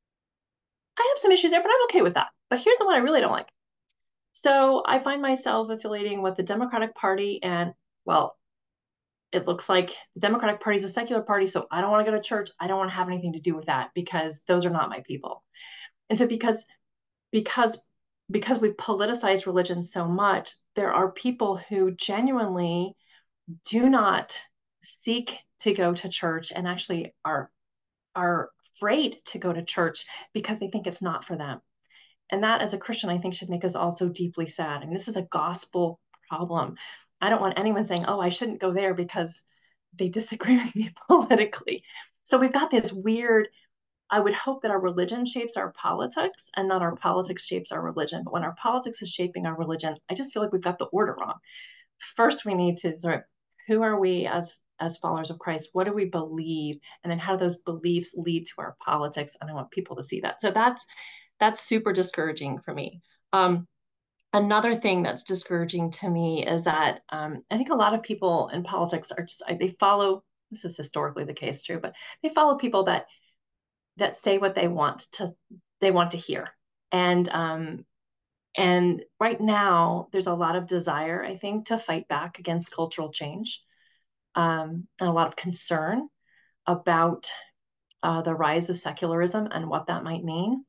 I have some issues there, but I'm okay with that. But here's the one I really don't like. So I find myself affiliating with the Democratic Party, and well, it looks like the Democratic Party is a secular party, so I don't want to go to church. I don't want to have anything to do with that because those are not my people. And so because because because we've politicized religion so much, there are people who genuinely do not seek to go to church and actually are are afraid to go to church because they think it's not for them. And that, as a Christian, I think should make us also deeply sad. I mean, this is a gospel problem. I don't want anyone saying, oh, I shouldn't go there because they disagree with me politically. So we've got this weird, I would hope that our religion shapes our politics and not our politics shapes our religion. But when our politics is shaping our religion, I just feel like we've got the order wrong. First, we need to sort of, who are we as as followers of Christ? What do we believe? And then how do those beliefs lead to our politics? And I want people to see that. So that's that's super discouraging for me. Um, another thing that's discouraging to me is that um, I think a lot of people in politics are just they follow. This is historically the case, true, but they follow people that that say what they want to they want to hear, and um, and right now there's a lot of desire, I think, to fight back against cultural change, um, and a lot of concern about uh, the rise of secularism and what that might mean.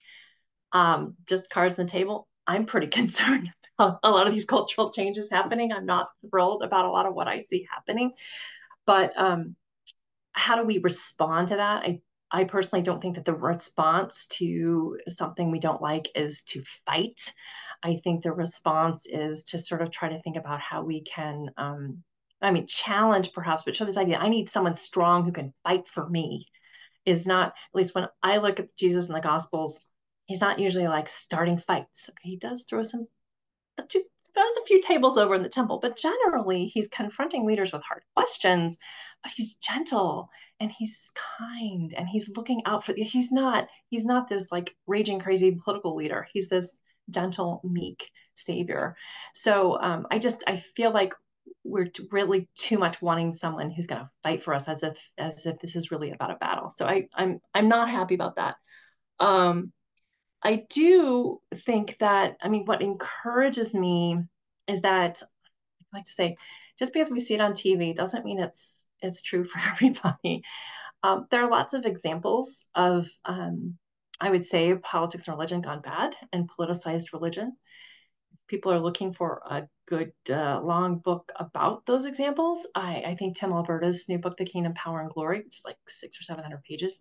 Um, just cards on the table. I'm pretty concerned about a lot of these cultural changes happening. I'm not thrilled about a lot of what I see happening. But um, how do we respond to that? I, I personally don't think that the response to something we don't like is to fight. I think the response is to sort of try to think about how we can, um, I mean, challenge perhaps, but show this idea. I need someone strong who can fight for me. Is not, at least when I look at Jesus in the Gospels, he's not usually like starting fights. Okay, he does throw some, throws a few tables over in the temple, but generally he's confronting leaders with hard questions, but he's gentle and he's kind and he's looking out for, he's not, he's not this like raging crazy political leader. He's this gentle, meek savior. So um, I just, I feel like we're really too much wanting someone who's going to fight for us as if as if this is really about a battle. So I I'm I'm not happy about that. Um, I do think that I mean what encourages me is that I like to say just because we see it on T V doesn't mean it's it's true for everybody. Um, there are lots of examples of um, I would say politics and religion gone bad and politicized religion. People are looking for a good uh, long book about those examples, I, I think Tim Alberta's new book, The Kingdom, Power, and Glory, which is like six or seven hundred pages,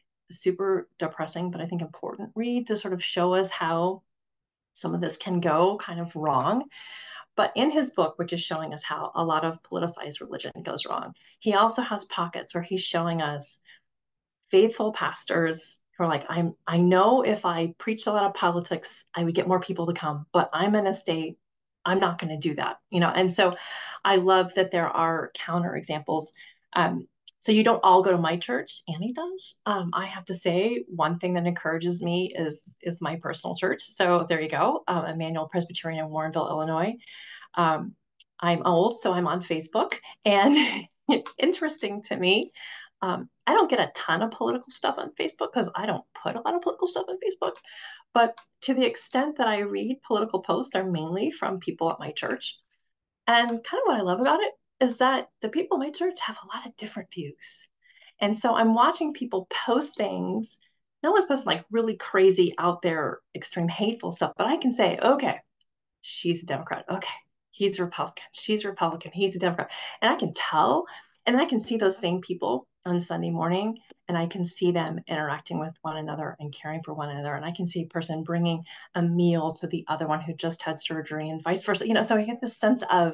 super depressing, but I think important read to sort of show us how some of this can go kind of wrong. But in his book, which is showing us how a lot of politicized religion goes wrong, he also has pockets where he's showing us faithful pastors who are like, I'm, I know if I preached a lot of politics, I would get more people to come, but I'm going to stay, I'm not going to do that, you know? And so I love that there are counter examples. Um, so you don't all go to my church. Annie does. Um, I have to say one thing that encourages me is, is my personal church. So there you go. Um, Emmanuel Presbyterian in Warrenville, Illinois. Um, I'm old, so I'm on Facebook, and interesting to me. Um, I don't get a ton of political stuff on Facebook because I don't put a lot of political stuff on Facebook. But to the extent that I read political posts, are mainly from people at my church. And kind of what I love about it is that the people at my church have a lot of different views. And so I'm watching people post things. No one's posting like really crazy out there, extreme hateful stuff, but I can say, okay, she's a Democrat. Okay, he's a Republican. She's a Republican. He's a Democrat. And I can tell, and I can see those same people on Sunday morning, and I can see them interacting with one another and caring for one another. And I can see a person bringing a meal to the other one who just had surgery and vice versa. You know, so I get this sense of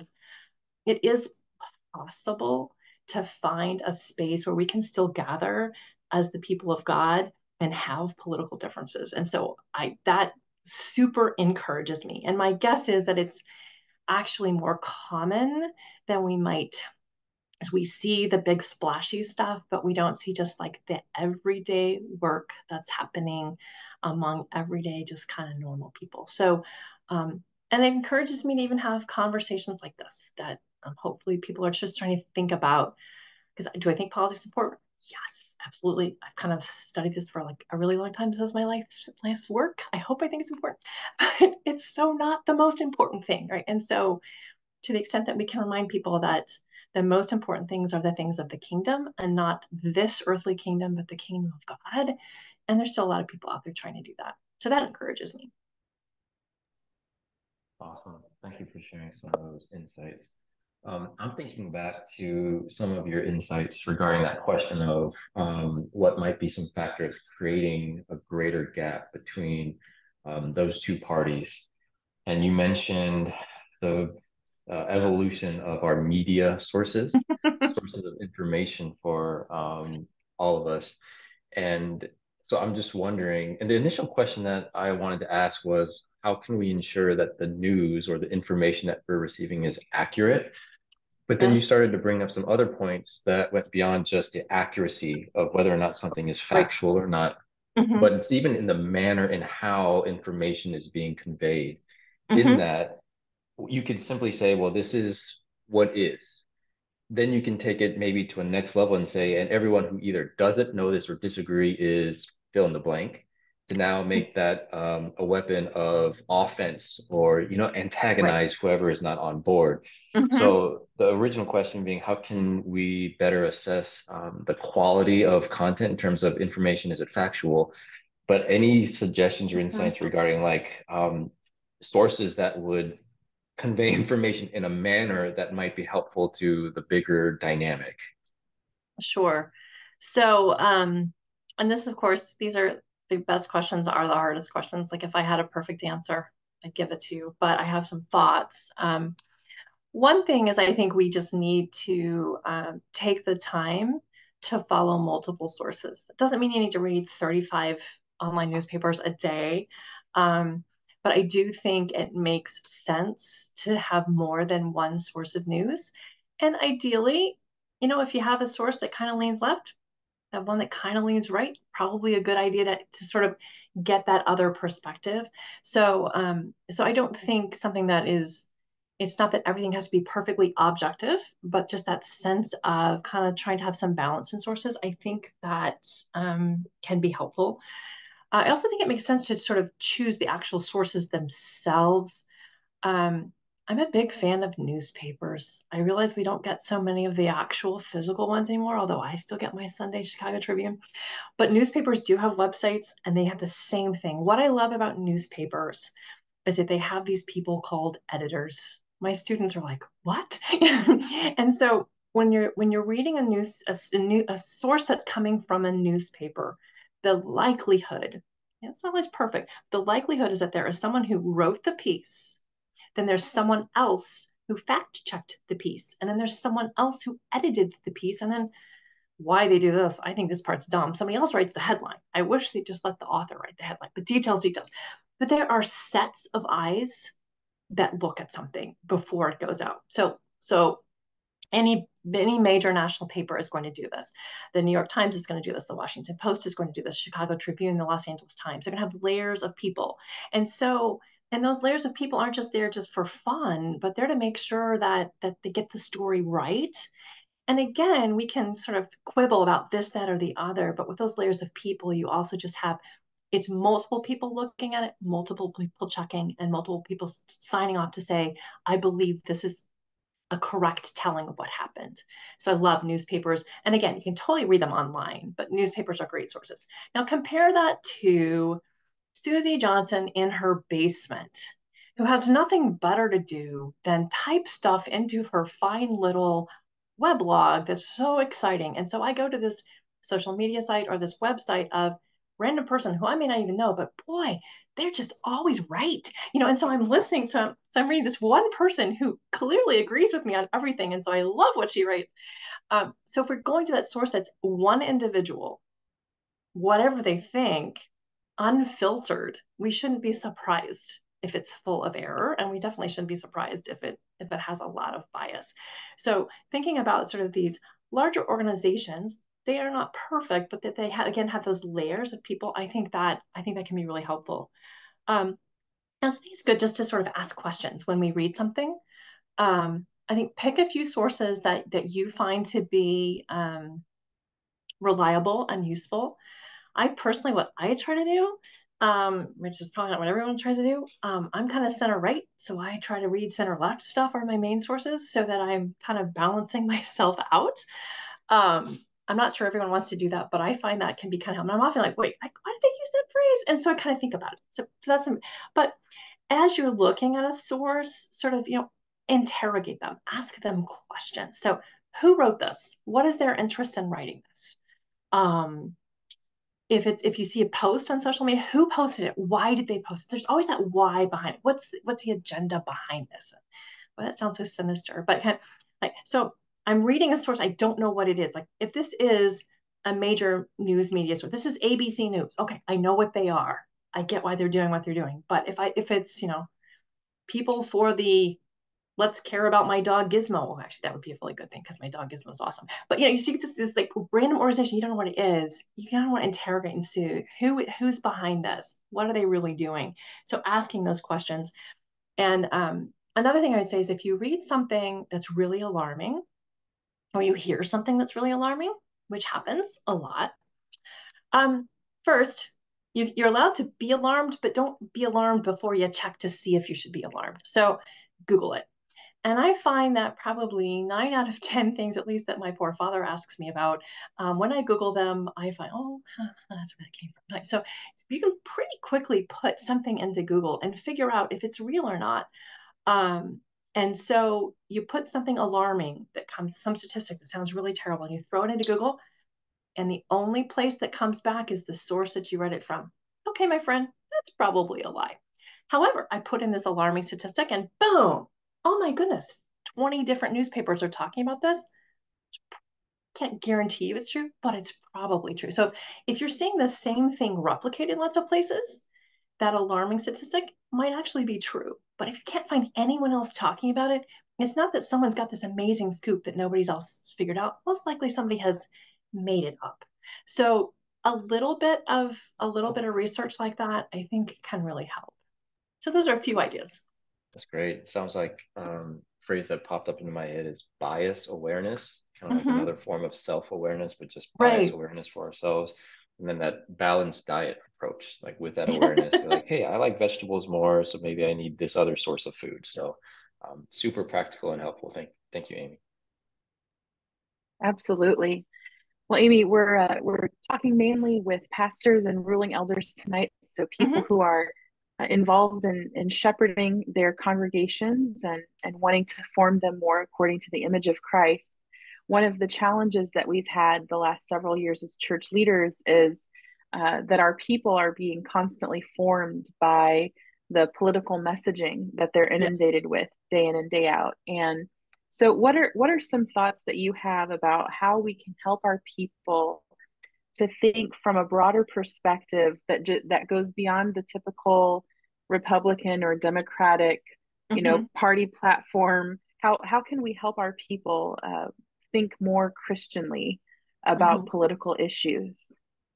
it is possible to find a space where we can still gather as the people of God and have political differences. And so I that super encourages me. And my guess is that it's actually more common than we might, as we see the big splashy stuff, but we don't see just like the everyday work that's happening among everyday, just kind of normal people. So, um, and it encourages me to even have conversations like this that um, hopefully people are just trying to think about. Because do I think politics is important? Yes, absolutely. I've kind of studied this for like a really long time. This is my life's life's work. I hope I think it's important, but it's so not the most important thing, right? And so, to the extent that we can remind people that the most important things are the things of the kingdom and not this earthly kingdom, but the kingdom of God. And there's still a lot of people out there trying to do that. So that encourages me. Awesome. Thank you for sharing some of those insights. Um, I'm thinking back to some of your insights regarding that question of um, what might be some factors creating a greater gap between um, those two parties. And you mentioned the uh, evolution of our media sources, sources of information for um, all of us. And so I'm just wondering, and the initial question that I wanted to ask was, how can we ensure that the news or the information that we're receiving is accurate? But then Yeah. you started to bring up some other points that went beyond just the accuracy of whether or not something is Right. factual or not, Mm-hmm. but it's even in the manner and how information is being conveyed. In Mm-hmm. that, you could simply say, well, this is what is. Then you can take it maybe to a next level and say, and everyone who either doesn't know this or disagree is fill in the blank, to now make that um, a weapon of offense or, you know, Right. antagonize whoever is not on board. Mm-hmm. So the original question being, how can we better assess um, the quality of content in terms of information? Is it factual? But any suggestions or Mm-hmm. insights regarding like um, sources that would convey information in a manner that might be helpful to the bigger dynamic? Sure. So, um, and this, of course, these are the best questions are the hardest questions. Like if I had a perfect answer, I'd give it to you, but I have some thoughts. Um, one thing is I think we just need to um, take the time to follow multiple sources. It doesn't mean you need to read thirty-five online newspapers a day. Um, but I do think it makes sense to have more than one source of news. And ideally, you know, if you have a source that kind of leans left, have one that kind of leans right, probably a good idea to, to sort of get that other perspective. So, um, so I don't think something that is, it's not that everything has to be perfectly objective, but just that sense of kind of trying to have some balance in sources, I think that um, can be helpful. Uh, I also think it makes sense to sort of choose the actual sources themselves. um, I'm a big fan of newspapers. I realize we don't get so many of the actual physical ones anymore, although I still get my Sunday Chicago Tribune. But newspapers do have websites and they have the same thing. What I love about newspapers is that they have these people called editors. My students are like, "What?" And so when you're when you're reading a news a, a, new, a source that's coming from a newspaper, the likelihood, it's not always perfect, the likelihood is that there is someone who wrote the piece, then there's someone else who fact checked the piece, and then there's someone else who edited the piece, and then why they do this, I think this part's dumb. Somebody else writes the headline. I wish they just let the author write the headline, but details, details. But there are sets of eyes that look at something before it goes out. So, so any any major national paper is going to do this. The New York Times is going to do this. The Washington Post is going to do this. Chicago Tribune, the Los Angeles Times. They're going to have layers of people, and so and those layers of people aren't just there just for fun, but they're to make sure that that they get the story right. And again, we can sort of quibble about this, that, or the other, but with those layers of people, you also just have it's multiple people looking at it, multiple people checking, and multiple people signing off to say, I believe this is a correct telling of what happened. So I love newspapers. And again, you can totally read them online, but newspapers are great sources. Now compare that to Susie Johnson in her basement, who has nothing better to do than type stuff into her fine little weblog that's so exciting. And so I go to this social media site or this website of random person who I may not even know, but boy, they're just always right. You know, and so I'm listening to, so I'm reading this one person who clearly agrees with me on everything. And so I love what she writes. Um, so if we're going to that source that's one individual, whatever they think, unfiltered, we shouldn't be surprised if it's full of error, and we definitely shouldn't be surprised if it if it has a lot of bias. So thinking about sort of these larger organizations, they are not perfect, but that they have, again have those layers of people. I think that I think that can be really helpful. Um, I think it's good just to sort of ask questions when we read something. Um, I think pick a few sources that that you find to be um, reliable and useful. I personally, what I try to do, um, which is probably not what everyone tries to do, um, I'm kind of center right. So I try to read center left stuff are my main sources so that I'm kind of balancing myself out. Um, I'm not sure everyone wants to do that, but I find that can be kind of helpful. I'm often like, wait, why did they use that phrase? And so I kind of think about it. So, so that's, but as you're looking at a source, sort of, you know, interrogate them, ask them questions. So who wrote this? What is their interest in writing this? Um, if it's if you see a post on social media, who posted it? Why did they post it? There's always that why behind it. What's the, what's the agenda behind this? well, that sounds so sinister, but kind of, like, so I'm reading a source, I don't know what it is. Like if this is a major news media source, this is A B C News. Okay, I know what they are. I get why they're doing what they're doing. But if I if it's, you know, people for the let's care about my dog Gizmo. Well, actually, that would be a really good thing because my dog Gizmo is awesome. But you know, you see this this like random organization, you don't know what it is. You kind of want to interrogate and see who who's behind this. What are they really doing? So asking those questions. And um, another thing I would say is if you read something that's really alarming, or you hear something that's really alarming, which happens a lot, um, first, you, you're allowed to be alarmed, but don't be alarmed before you check to see if you should be alarmed. So Google it. And I find that probably nine out of ten things, at least that my poor father asks me about, um, when I Google them, I find, oh, huh, that's where that came from. So you can pretty quickly put something into Google and figure out if it's real or not. Um, and so you put something alarming that comes, some statistic that sounds really terrible, and you throw it into Google, and the only place that comes back is the source that you read it from. Okay, my friend, that's probably a lie. However, I put in this alarming statistic and boom, oh my goodness, twenty different newspapers are talking about this. Can't guarantee you it's true, but it's probably true. So if you're seeing the same thing replicated in lots of places, that alarming statistic might actually be true. But if you can't find anyone else talking about it, it's not that someone's got this amazing scoop that nobody's else figured out. Most likely somebody has made it up. So a little bit of a little bit of research like that, I think can really help. So those are a few ideas. That's great. It sounds like um, phrase that popped up into my head is bias awareness, kind of like Mm-hmm. another form of self-awareness, but just bias Right. awareness for ourselves. And then that balanced diet approach, like with that awareness, be like, hey, I like vegetables more, so maybe I need this other source of food. So um, super practical and helpful. Thank, thank you, Amy. Absolutely. Well, Amy, we're uh, we're talking mainly with pastors and ruling elders tonight, so people Mm-hmm. who are uh, involved in, in shepherding their congregations and, and wanting to form them more according to the image of Christ. One of the challenges that we've had the last several years as church leaders is uh, that our people are being constantly formed by the political messaging that they're Yes. inundated with day in and day out. And so what are what are some thoughts that you have about how we can help our people to think from a broader perspective that ju- that goes beyond the typical Republican or Democratic, you know, Mm-hmm. party platform? How how can we help our people uh, think more Christianly about Mm-hmm. political issues?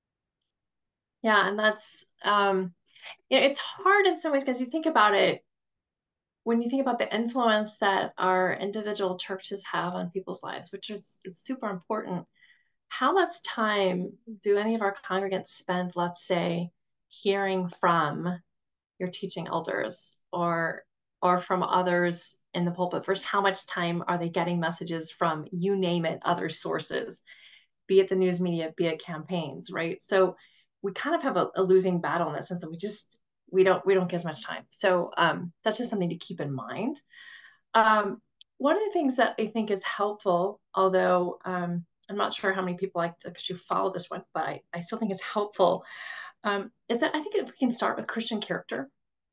Yeah, and that's um, you know, it's hard in some ways because you think about it, when you think about the influence that our individual churches have on people's lives, which is, is super important. How much time do any of our congregants spend, let's say, hearing from your teaching elders or or from others in the pulpit versus how much time are they getting messages from, you name it, other sources, be it the news media, be it campaigns, right? So we kind of have a, a losing battle in that sense that we just we don't we don't get as much time. So um, that's just something to keep in mind. Um, one of the things that I think is helpful, although um, I'm not sure how many people like to actually follow this one, but I, I still think it's helpful, um, is that I think if we can start with Christian character.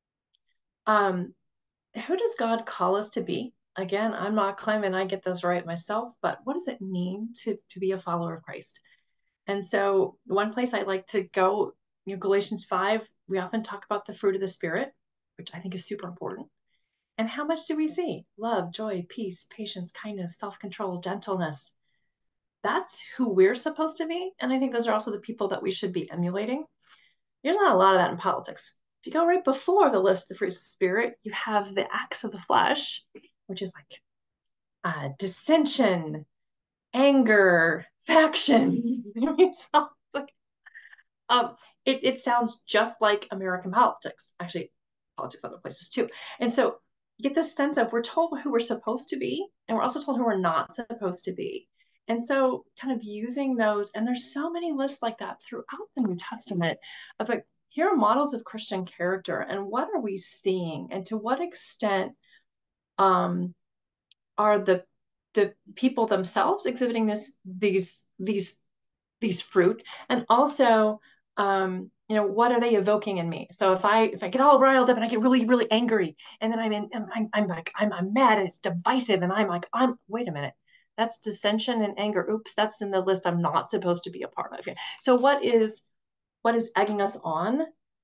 Um, who does God call us to be? Again, I'm not claiming I get those right myself, but what does it mean to, to be a follower of Christ? And so one place I like to go, you know, Galatians five, we often talk about the fruit of the Spirit, which I think is super important. And how much do we see? Love, joy, peace, patience, kindness, self-control, gentleness. That's who we're supposed to be. And I think those are also the people that we should be emulating. There's not a lot of that in politics. If you go right before the list of fruits of the Spirit, you have the acts of the flesh, which is like uh, dissension, anger, factions. So like, um, it, it sounds just like American politics, actually, politics other places too. And so you get this sense of we're told who we're supposed to be, and we're also told who we're not supposed to be. And so, kind of using those, and there's so many lists like that throughout the New Testament of like, here are models of Christian character, and what are we seeing, and to what extent um, are the the people themselves exhibiting this these these these fruit, and also um, you know, what are they evoking in me? So if I if I get all riled up and I get really really angry, and then I'm in I'm I'm like I'm I'm mad and it's divisive, and I'm like I'm wait a minute, that's dissension and anger. Oops, that's in the list I'm not supposed to be a part of. So what is what is egging us on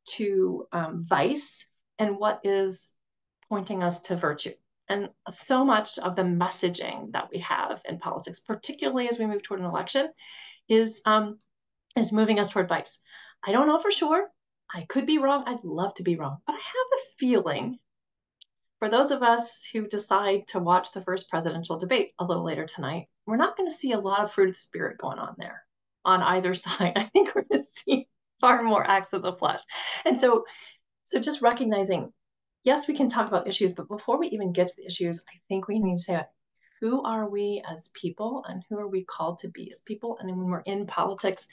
to um, vice, and what is pointing us to virtue? And so much of the messaging that we have in politics, particularly as we move toward an election, is um, is moving us toward vice. I don't know for sure. I could be wrong. I'd love to be wrong. But I have a feeling for those of us who decide to watch the first presidential debate a little later tonight, we're not going to see a lot of fruit of the spirit going on there on either side. I think we're going to see far more acts of the flesh. And so, so just recognizing, yes, we can talk about issues, but before we even get to the issues, I think we need to say, who are we as people, and who are we called to be as people? And then when we're in politics,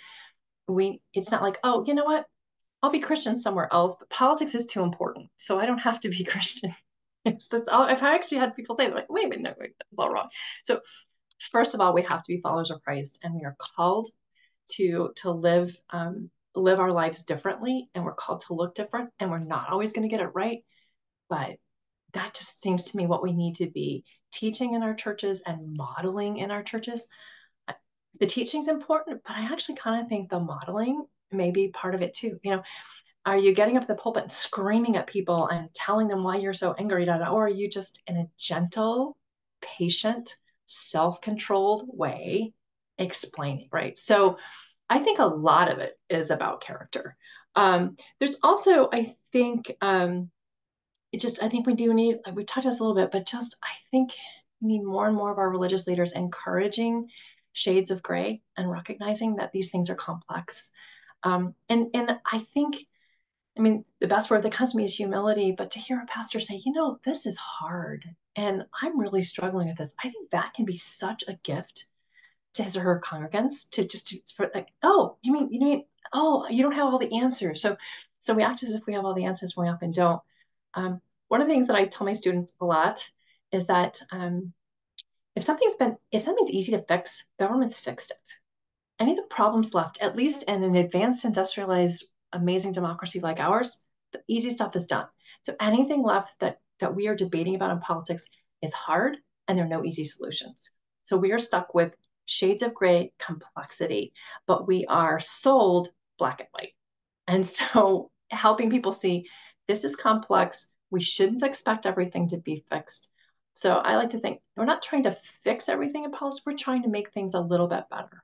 we it's not like, oh, you know what? I'll be Christian somewhere else, but politics is too important, so I don't have to be Christian. That's all. I've actually had people say, like, wait a minute, no, wait, that's all wrong. So first of all, we have to be followers of Christ, and we are called to to live um, live our lives differently, and we're called to look different, and we're not always going to get it right, but that just seems to me what we need to be teaching in our churches and modeling in our churches. The teaching's important, but I actually kind of think the modeling may be part of it too. You know, are you getting up the pulpit and screaming at people and telling them why you're so angry, or are you just in a gentle, patient, self-controlled way explaining, right? So I think a lot of it is about character. Um, there's also, I think, um, it just, I think we do need, like we talked about this a little bit, but just, I think we need more and more of our religious leaders encouraging shades of gray and recognizing that these things are complex. Um, and, and I think, I mean, the best word that comes to me is humility, but to hear a pastor say, you know, this is hard and I'm really struggling with this, I think that can be such a gift to his or her congregants to just to, for like, oh, you mean, you mean, oh, you don't have all the answers. So, so we act as if we have all the answers when we often don't. Um, one of the things that I tell my students a lot is that um, if something's been, if something's easy to fix, government's fixed it. Any of the problems left, at least in an advanced, industrialized, amazing democracy like ours, the easy stuff is done. So anything left that that we are debating about in politics is hard, and there are no easy solutions. So we are stuck with shades of gray complexity, but we are sold black and white. And so helping people see this is complex. We shouldn't expect everything to be fixed. So I like to think we're not trying to fix everything in politics. We're trying to make things a little bit better.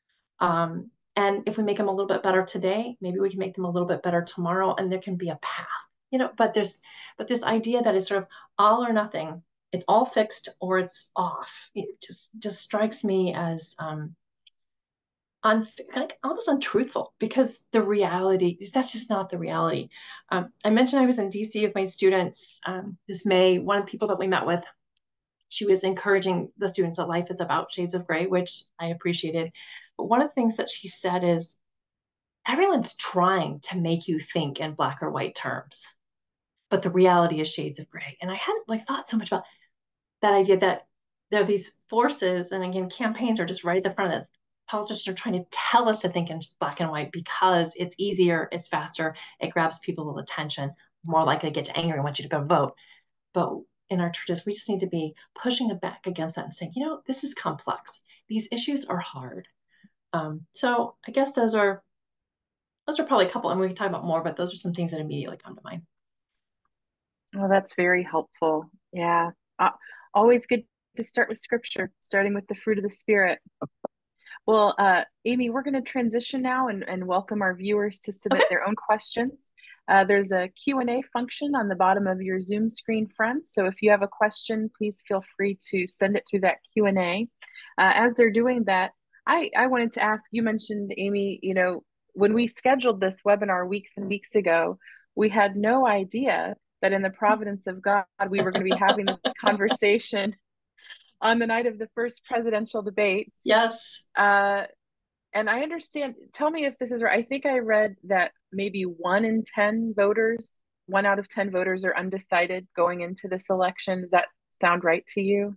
Um, and if we make them a little bit better today, maybe we can make them a little bit better tomorrow, and there can be a path, you know. But there's, but this idea that is sort of all or nothing. It's all fixed or it's off. It just just strikes me as um, un, like almost untruthful, because the reality is that's just not the reality. Um, I mentioned I was in D C with my students um, this May. One of the people that we met with, she was encouraging the students that life is about shades of gray, which I appreciated. But one of the things that she said is, everyone's trying to make you think in black or white terms, but the reality is shades of gray. And I hadn't like thought so much about that idea that there are these forces, and again, campaigns are just right at the front of this. Politicians are trying to tell us to think in black and white because it's easier, it's faster, it grabs people's attention, more likely to get angry and want you to go vote. But in our churches, we just need to be pushing it back against that and saying, you know, this is complex. These issues are hard. Um, so I guess those are those are probably a couple, and we can talk about more, but those are some things that immediately come to mind. Oh, that's very helpful. Yeah. Uh, always good to start with scripture, starting with the fruit of the spirit. Well, uh, Amy, we're going to transition now and, and welcome our viewers to submit Okay. their own questions. Uh, there's a Q and A function on the bottom of your Zoom screen, friends. So if you have a question, please feel free to send it through that Q and A. Uh, as they're doing that, I, I wanted to ask, you mentioned, Amy, you know, when we scheduled this webinar weeks and weeks ago, we had no idea that in the providence of God, we were going to be having this conversation on the night of the first presidential debate. Yes. Uh, and I understand, tell me if this is right. I think I read that maybe one in ten voters, one out of ten voters are undecided going into this election. Does that sound right to you?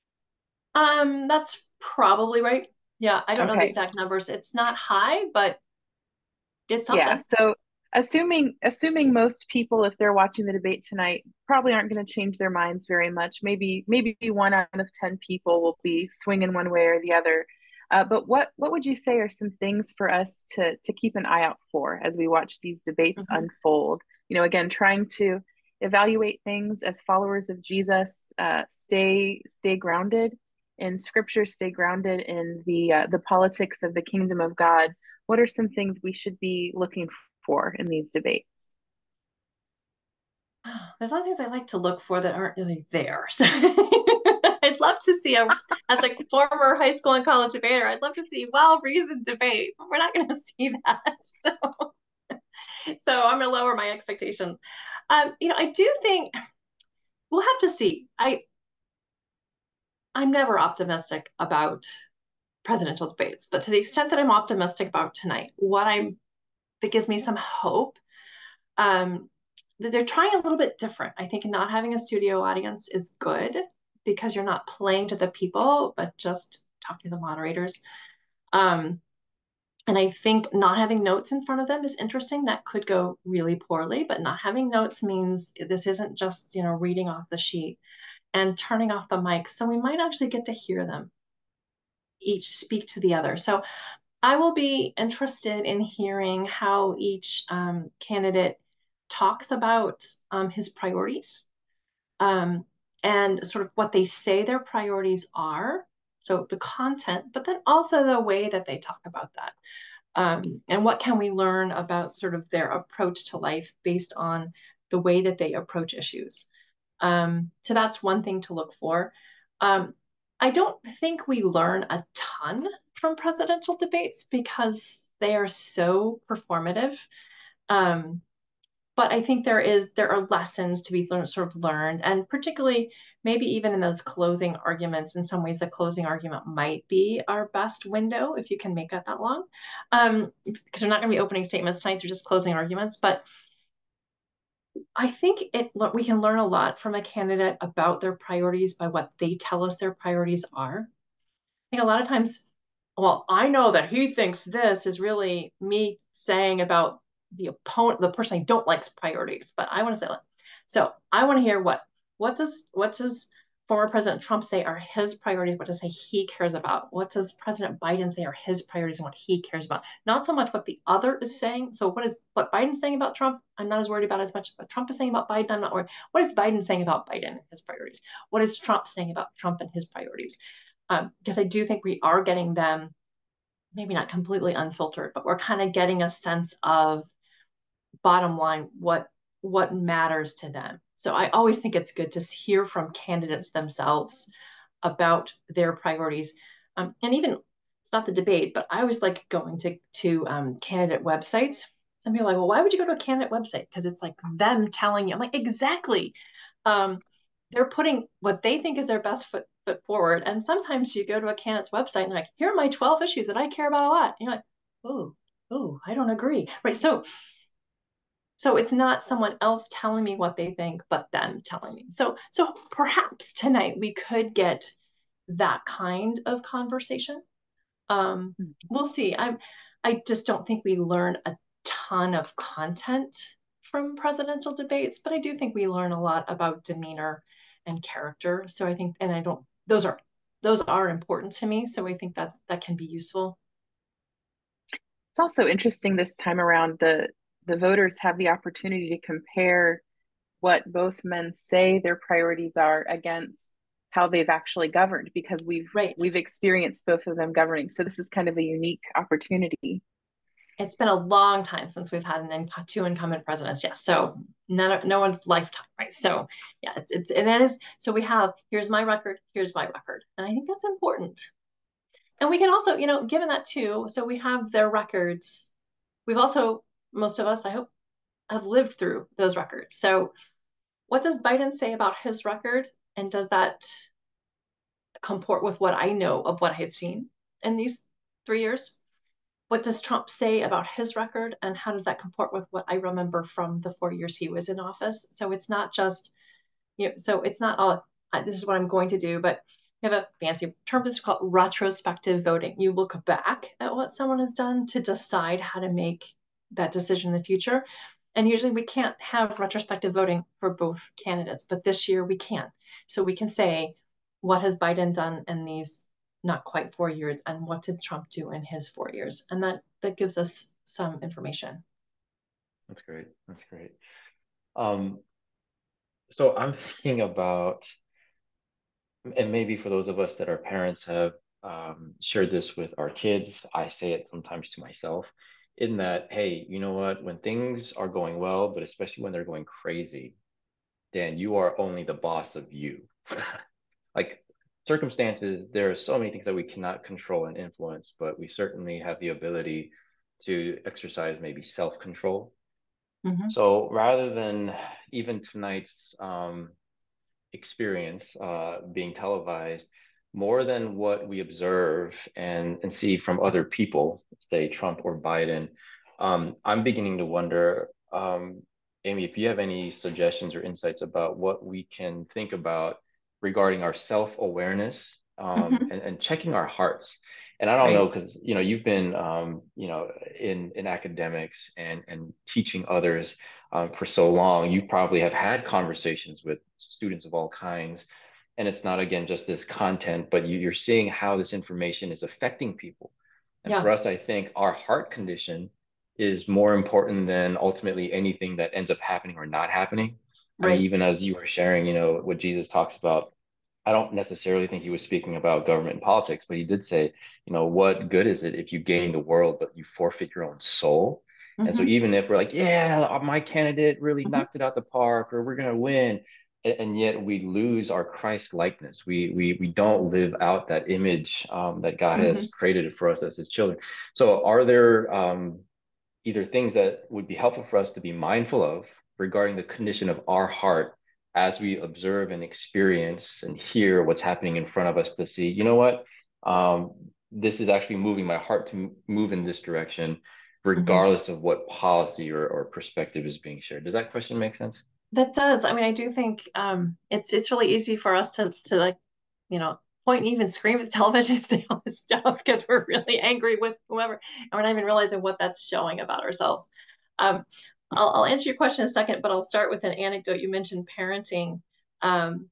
Um, that's probably right. Yeah, I don't know the Okay. exact numbers. It's not high, but it's Yeah. something. So assuming assuming most people, if they're watching the debate tonight, probably aren't going to change their minds very much. Maybe maybe one out of ten people will be swinging one way or the other. Uh, but what what would you say are some things for us to to keep an eye out for as we watch these debates Mm-hmm. unfold? You know, again, trying to evaluate things as followers of Jesus, uh, stay stay grounded in Scripture, stay grounded in the uh, the politics of the kingdom of God. What are some things we should be looking for in these debates? There's a lot of things I like to look for that aren't really there. So I'd love to see a, as a former high school and college debater, I'd love to see well-reasoned debate, but we're not going to see that. So, so I'm going to lower my expectations. Um, you know, I do think we'll have to see. I I'm never optimistic about presidential debates, but to the extent that I'm optimistic about tonight, what I'm that gives me some hope, um, that they're trying a little bit different. I think not having a studio audience is good because you're not playing to the people, but just talking to the moderators. Um, and I think not having notes in front of them is interesting. That could go really poorly, but not having notes means this isn't just, you know, reading off the sheet and turning off the mic. So we might actually get to hear them each speak to the other. So I will be interested in hearing how each um, candidate talks about um, his priorities, um, and sort of what they say their priorities are. So the content, but then also the way that they talk about that. Um, and what can we learn about sort of their approach to life based on the way that they approach issues. Um, so that's one thing to look for. Um, I don't think we learn a ton from presidential debates because they are so performative. Um, but I think there is there are lessons to be learned, sort of learned, and particularly maybe even in those closing arguments. In some ways, the closing argument might be our best window if you can make it that long, um, because they're not going to be opening statements tonight; they're just closing arguments. But I think it we can learn a lot from a candidate about their priorities by what they tell us their priorities are. I think a lot of times, well, I know that he thinks this is really me saying about the opponent, the person I don't like's priorities, but I want to say, like, so I want to hear what what does what does former President Trump say are his priorities? What does he say he cares about? What does President Biden say are his priorities and what he cares about? Not so much what the other is saying. So what is what Biden's saying about Trump? I'm not as worried about as much. What Trump is saying about Biden, I'm not worried. What is Biden saying about Biden and his priorities? What is Trump saying about Trump and his priorities? Um, because I do think we are getting them, maybe not completely unfiltered, but we're kind of getting a sense of bottom line what what matters to them. So I always think it's good to hear from candidates themselves about their priorities, um, and even it's not the debate, but I always like going to to um, candidate websites. Some people are like, well, why would you go to a candidate website? Because it's like them telling you. I'm like, exactly. Um, they're putting what they think is their best foot foot forward. And sometimes you go to a candidate's website and like, here are my twelve issues that I care about a lot. And you're like, oh, oh, I don't agree. Right. So so it's not someone else telling me what they think, but them telling me. So so perhaps tonight we could get that kind of conversation. Um, we'll see. I'm I just don't think we learn a ton of content from presidential debates, but I do think we learn a lot about demeanor and character. So I think, and I don't, those are those are important to me. So I think that that can be useful. It's also interesting this time around, the the voters have the opportunity to compare what both men say their priorities are against how they've actually governed, because we've Right. we've experienced both of them governing. So this is kind of a unique opportunity. It's been a long time since we've had an two incumbent presidents. Yes. So none, no one's lifetime, right? So yeah, it's, it's, and that is, so we have, here's my record, here's my record. And I think that's important. And we can also, you know, given that too, so we have their records. We've also, most of us, I hope, have lived through those records. So what does Biden say about his record? And does that comport with what I know of what I've seen in these three years? What does Trump say about his record? And how does that comport with what I remember from the four years he was in office? So it's not just, you know, so it's not all, this is what I'm going to do, but we have a fancy term that's called retrospective voting. You look back at what someone has done to decide how to make that decision in the future. And usually we can't have retrospective voting for both candidates, but this year we can. So we can say, what has Biden done in these not quite four years, and what did Trump do in his four years? And that that gives us some information. That's great. That's great. Um, so I'm thinking about, and maybe for those of us that are parents have um, shared this with our kids, I say it sometimes to myself, in that, hey, you know what? When things are going well, but especially when they're going crazy, Dan, you are only the boss of you. Like circumstances, there are so many things that we cannot control and influence, but we certainly have the ability to exercise maybe self-control. Mm-hmm. So rather than even tonight's um, experience uh, being televised, more than what we observe and, and see from other people, say Trump or Biden, um, I'm beginning to wonder, um, Amy, if you have any suggestions or insights about what we can think about regarding our self-awareness um, Mm-hmm. and, and checking our hearts. And I don't know, Right. because you know you've been um, you know in in academics and and teaching others um, for so long. You probably have had conversations with students of all kinds, and it's not again just this content, but you, you're seeing how this information is affecting people. And for Yeah. us, I think our heart condition is more important than ultimately anything that ends up happening or not happening. I mean, Right. even as you were sharing, you know, what Jesus talks about, I don't necessarily think he was speaking about government and politics, but he did say, you know, what good is it if you gain the world, but you forfeit your own soul? And so Mm-hmm. even if we're like, yeah, my candidate really Mm-hmm. knocked it out the park, or we're gonna win, and yet we lose our Christ likeness. We we we don't live out that image um, that God has Mm-hmm. created for us as His children. So, are there um, either things that would be helpful for us to be mindful of regarding the condition of our heart as we observe and experience and hear what's happening in front of us to see, you know what, um, this is actually moving my heart to move in this direction, Mm-hmm. regardless of what policy or, or perspective is being shared. Does that question make sense? That does. I mean, I do think um, it's it's really easy for us to to like, you know, point and even scream at the television and say all this stuff because we're really angry with whoever, and we're not even realizing what that's showing about ourselves. Um, I'll, I'll answer your question in a second, but I'll start with an anecdote. You mentioned parenting. Um,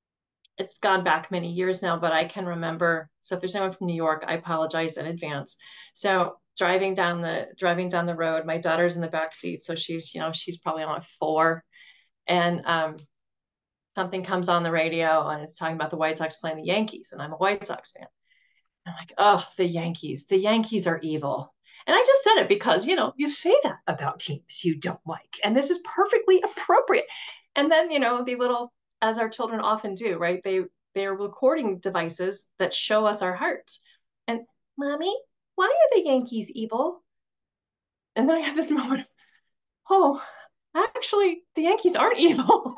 it's gone back many years now, but I can remember. So if there's anyone from New York, I apologize in advance. So driving down the driving down the road, my daughter's in the back seat, so she's you know she's probably on four, and um, something comes on the radio and it's talking about the White Sox playing the Yankees, and I'm a White Sox fan. I'm like, oh, the Yankees, the Yankees are evil. And I just said it because, you know, you say that about teams you don't like, and this is perfectly appropriate. And then, you know, the little, as our children often do, right? They they're recording devices that show us our hearts. And mommy, why are the Yankees evil? And then I have this moment of, oh, actually, the Yankees aren't evil.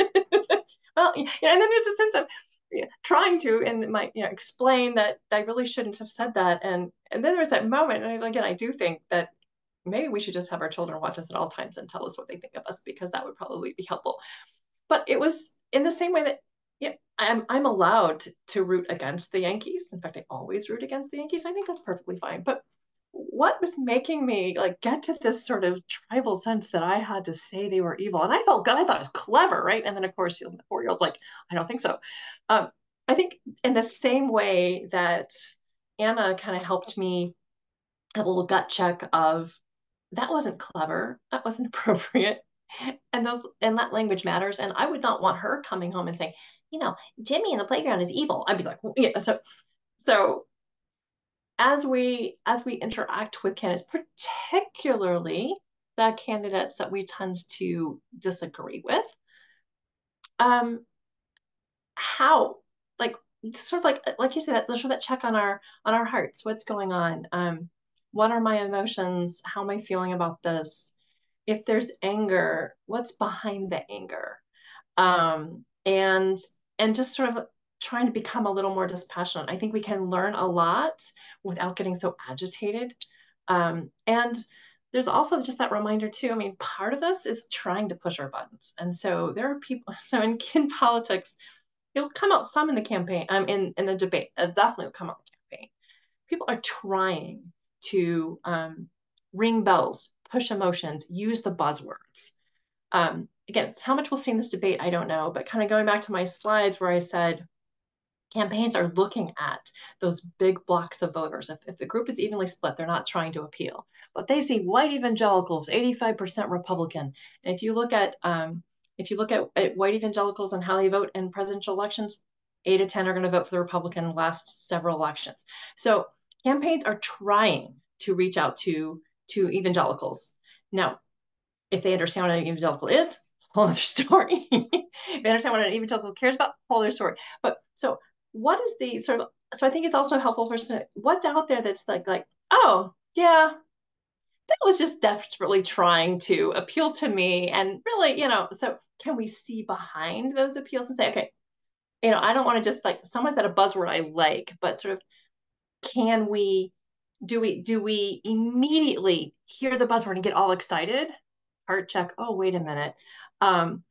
Well, you know, and then there's a sense of yeah, trying to and my you know explain that I really shouldn't have said that, and and then there's that moment, and again, I do think that maybe we should just have our children watch us at all times and tell us what they think of us because that would probably be helpful. But it was in the same way that yeah, I'm I'm allowed to root against the Yankees. In fact, I always root against the Yankees. I think that's perfectly fine. But what was making me like get to this sort of tribal sense that I had to say they were evil? And I felt good. I thought it was clever, right? And then of course, you know, the four-year-old like, I don't think so. Um, I think in the same way that Anna kind of helped me have a little gut check of that wasn't clever, that wasn't appropriate, and those and that language matters. And I would not want her coming home and saying, you know, Jimmy in the playground is evil. I'd be like, well, yeah. So so as we as we interact with candidates, particularly the candidates that we tend to disagree with, um, how like sort of like like you said, that sort of that check on our on our hearts. What's going on? Um, what are my emotions? How am I feeling about this? If there's anger, what's behind the anger? Um, and and just sort of trying to become a little more dispassionate. I think we can learn a lot without getting so agitated. Um, and there's also just that reminder too. I mean, part of this is trying to push our buttons. And so there are people, so in, in politics, it'll come out some in the campaign, um, in, in the debate, it definitely will come out in the campaign. People are trying to um, ring bells, push emotions, use the buzzwords. Um, again, how much we'll see in this debate, I don't know, but kind of going back to my slides where I said campaigns are looking at those big blocks of voters. If, if the group is evenly split, they're not trying to appeal. But they see white evangelicals, eighty-five percent Republican. And if you look at um, if you look at, at white evangelicals and how they vote in presidential elections, eight to ten are going to vote for the Republican in the last several elections. So campaigns are trying to reach out to, to evangelicals. Now, if they understand what an evangelical is, whole other story. If they understand what an evangelical cares about, whole other story. But so what is the sort of, so I think it's also helpful for what's out there that's like, like, oh, yeah, that was just desperately trying to appeal to me. And really, you know, so can we see behind those appeals and say, okay, you know, I don't want to just like someone's got a buzzword I like, but sort of can we, do we, do we immediately hear the buzzword and get all excited? Heart check. Oh, wait a minute. Um,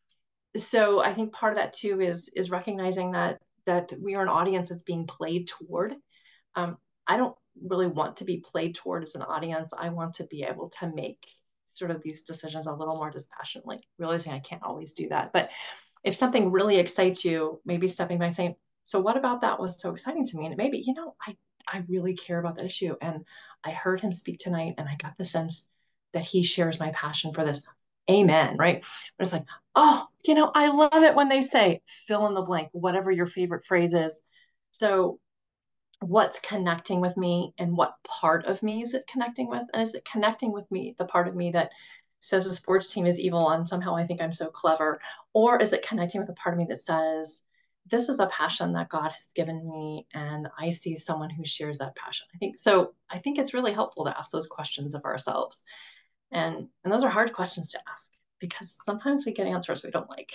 so I think part of that too is is recognizing that that we are an audience that's being played toward. Um, I don't really want to be played toward as an audience. I want to be able to make sort of these decisions a little more dispassionately, realizing I can't always do that. But if something really excites you, maybe stepping back and saying, so what about that was so exciting to me? And maybe, you know, I, I really care about that issue. And I heard him speak tonight and I got the sense that he shares my passion for this. Amen. Right. But it's like, oh, you know, I love it when they say fill in the blank, whatever your favorite phrase is. So what's connecting with me and what part of me is it connecting with? And is it connecting with me, the part of me that says the sports team is evil and somehow I think I'm so clever? Or is it connecting with the part of me that says, this is a passion that God has given me and I see someone who shares that passion? I think so. I think it's really helpful to ask those questions of ourselves. And, and those are hard questions to ask because sometimes we get answers we don't like.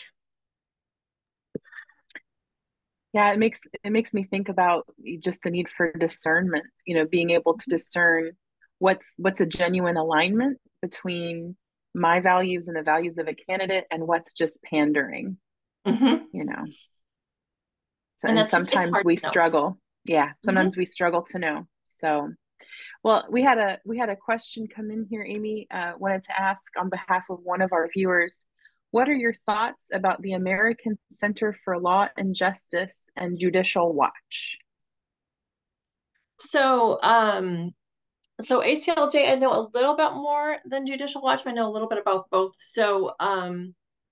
Yeah, it makes it makes me think about just the need for discernment, you know, being able to discern what's what's a genuine alignment between my values and the values of a candidate and what's just pandering, Mm-hmm. you know. So, And and that's just, it's sometimes hard we to know. struggle. Yeah, Mm-hmm. sometimes we struggle to know. So, well, we had a we had a question come in here, Amy. Uh, wanted to ask on behalf of one of our viewers, what are your thoughts about the American Center for Law and Justice and Judicial Watch? So, um, so A C L J, I know a little bit more than Judicial Watch. I know a little bit about both. So, um,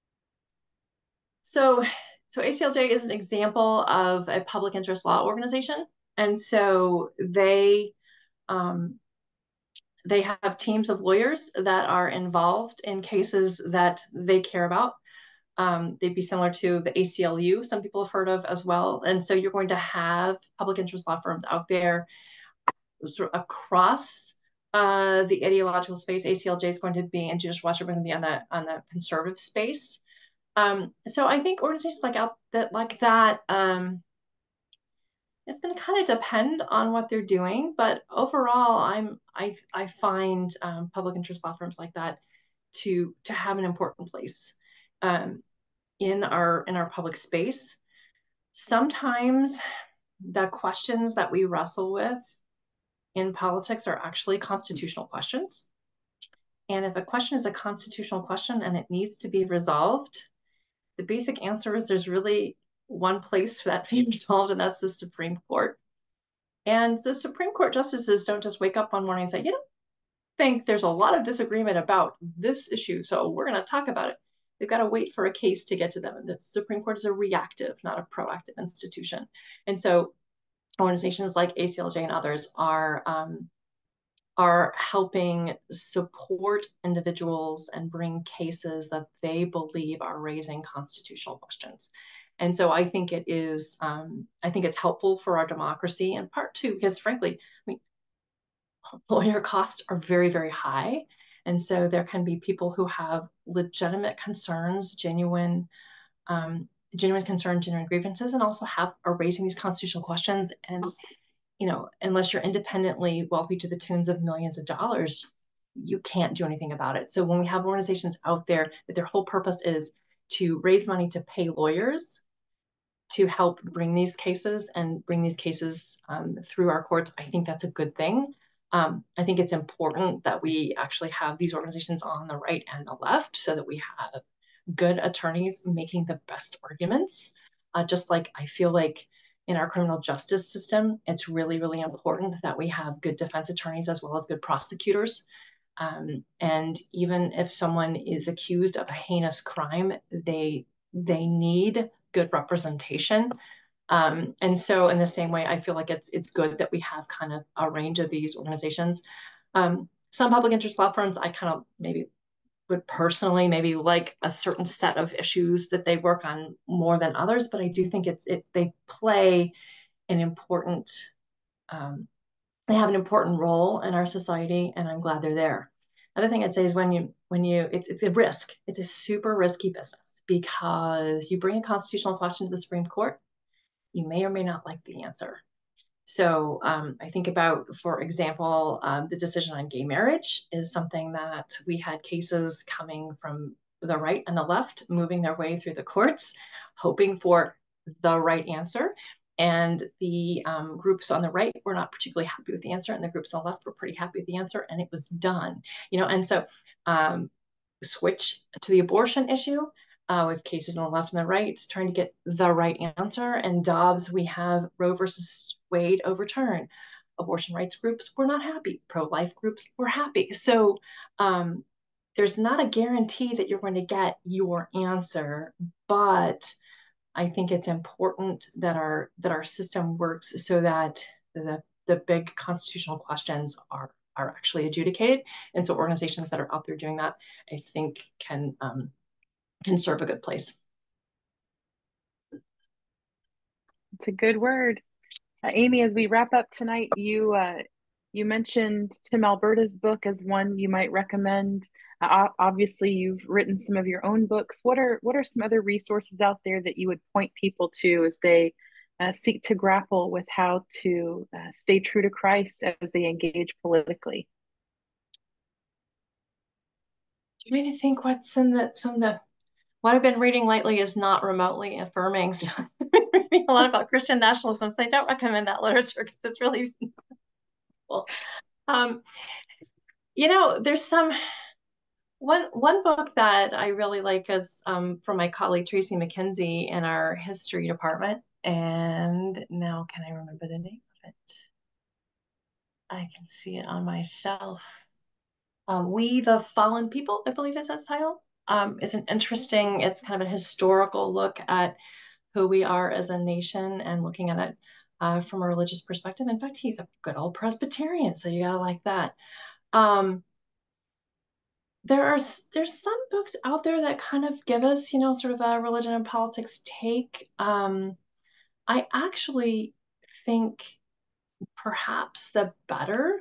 so, so A C L J is an example of a public interest law organization, and so they, um, they have teams of lawyers that are involved in cases that they care about. Um, they'd be similar to the A C L U, some people have heard of as well. And so you're going to have public interest law firms out there sort of across uh, the ideological space. A C L J is going to be, and Judicial Watch are going to be on the on the conservative space. Um, so I think organizations like out that like that, um, it's going to kind of depend on what they're doing. But overall, I'm I I find um, public interest law firms like that to to have an important place um, in our in our public space. Sometimes the questions that we wrestle with in politics are actually constitutional questions. And if a question is a constitutional question and it needs to be resolved, the basic answer is there's really one place for that to be resolved, and that's the Supreme Court. And the Supreme Court justices don't just wake up one morning and say, you know, think there's a lot of disagreement about this issue, so we're going to talk about it. They've got to wait for a case to get to them. And the Supreme Court is a reactive, not a proactive institution. And so organizations like A C L J and others are um, are helping support individuals and bring cases that they believe are raising constitutional questions. And so I think it is, um, I think it's helpful for our democracy in part too, because frankly, I mean, lawyer costs are very, very high. And so there can be people who have legitimate concerns, genuine, um, genuine concern, genuine grievances, and also have are raising these constitutional questions. And you know, unless you're independently wealthy to the tunes of millions of dollars, you can't do anything about it. So when we have organizations out there that their whole purpose is to raise money to pay lawyers to help bring these cases and bring these cases um, through our courts, I think that's a good thing. Um, I think it's important that we actually have these organizations on the right and the left so that we have good attorneys making the best arguments. Uh, just like I feel like in our criminal justice system, it's really, really important that we have good defense attorneys as well as good prosecutors. Um, and even if someone is accused of a heinous crime, they they need good representation. Um, and so in the same way, I feel like it's it's good that we have kind of a range of these organizations. Um, some public interest law firms, I kind of maybe would personally maybe like a certain set of issues that they work on more than others, but I do think it's it they play an important um, they have an important role in our society, and I'm glad they're there. Another thing I'd say is when you when you it, it's a risk. It's a super risky business because you bring a constitutional question to the Supreme Court, you may or may not like the answer. So um, I think about, for example, um, the decision on gay marriage is something that we had cases coming from the right and the left moving their way through the courts, hoping for the right answer. And the um, groups on the right were not particularly happy with the answer, and the groups on the left were pretty happy with the answer, and it was done. You know, and so um, switch to the abortion issue. Uh, we have cases on the left and the right trying to get the right answer. And Dobbs, we have Roe versus Wade overturned. Abortion rights groups were not happy. Pro-life groups were happy. So um, there's not a guarantee that you're going to get your answer, but I think it's important that our that our system works so that the the big constitutional questions are are actually adjudicated. And so organizations that are out there doing that, I think, can um, can serve a good place. It's a good word. Uh, Amy, as we wrap up tonight, you uh, you mentioned Tim Alberta's book as one you might recommend. Uh, obviously, you've written some of your own books. What are what are some other resources out there that you would point people to as they uh, seek to grapple with how to uh, stay true to Christ as they engage politically? Do you mean to think what's in the some of the what I've been reading lately is not remotely affirming. So I've been reading a lot about Christian nationalism. So I don't recommend that literature because it's really cool. Um, you know, there's some one one book that I really like is um, from my colleague Tracy McKenzie in our history department. And now can I remember the name of it? I can see it on my shelf. Um, We the Fallen People, I believe is that title. Um, it's an interesting, it's kind of a historical look at who we are as a nation and looking at it uh, from a religious perspective. In fact, he's a good old Presbyterian, so you gotta like that. Um, there are there's some books out there that kind of give us, you know, sort of a religion and politics take. Um, I actually think perhaps the better,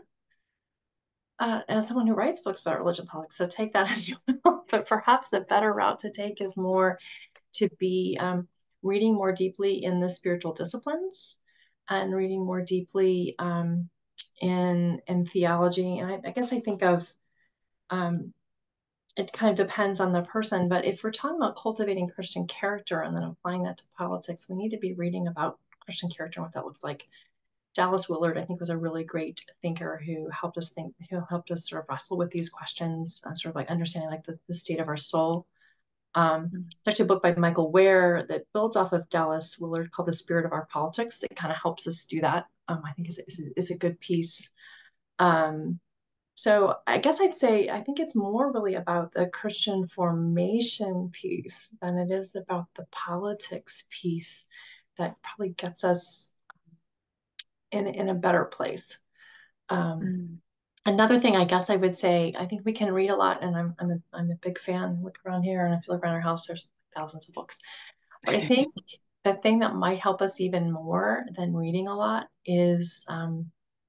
uh, as someone who writes books about religion and politics, so take that as you will, but perhaps the better route to take is more to be um, reading more deeply in the spiritual disciplines and reading more deeply um, in in theology. And I, I guess I think of um, it kind of depends on the person, but if we're talking about cultivating Christian character and then applying that to politics, we need to be reading about Christian character and what that looks like. Dallas Willard, I think, was a really great thinker who helped us think, who helped us sort of wrestle with these questions, uh, sort of like understanding like the, the state of our soul. Um, there's actually a book by Michael Ware that builds off of Dallas Willard called The Spirit of Our Politics. It kind of helps us do that. Um, I think is, is, is a good piece. Um, so I guess I'd say I think it's more really about the Christian formation piece than it is about the politics piece that probably gets us in, in a better place. Um, Mm. Another thing I guess I would say, I think we can read a lot, and I'm I'm a, I'm a big fan. Look around here, and if you look around our house, there's thousands of books. But I think the thing that might help us even more than reading a lot is um,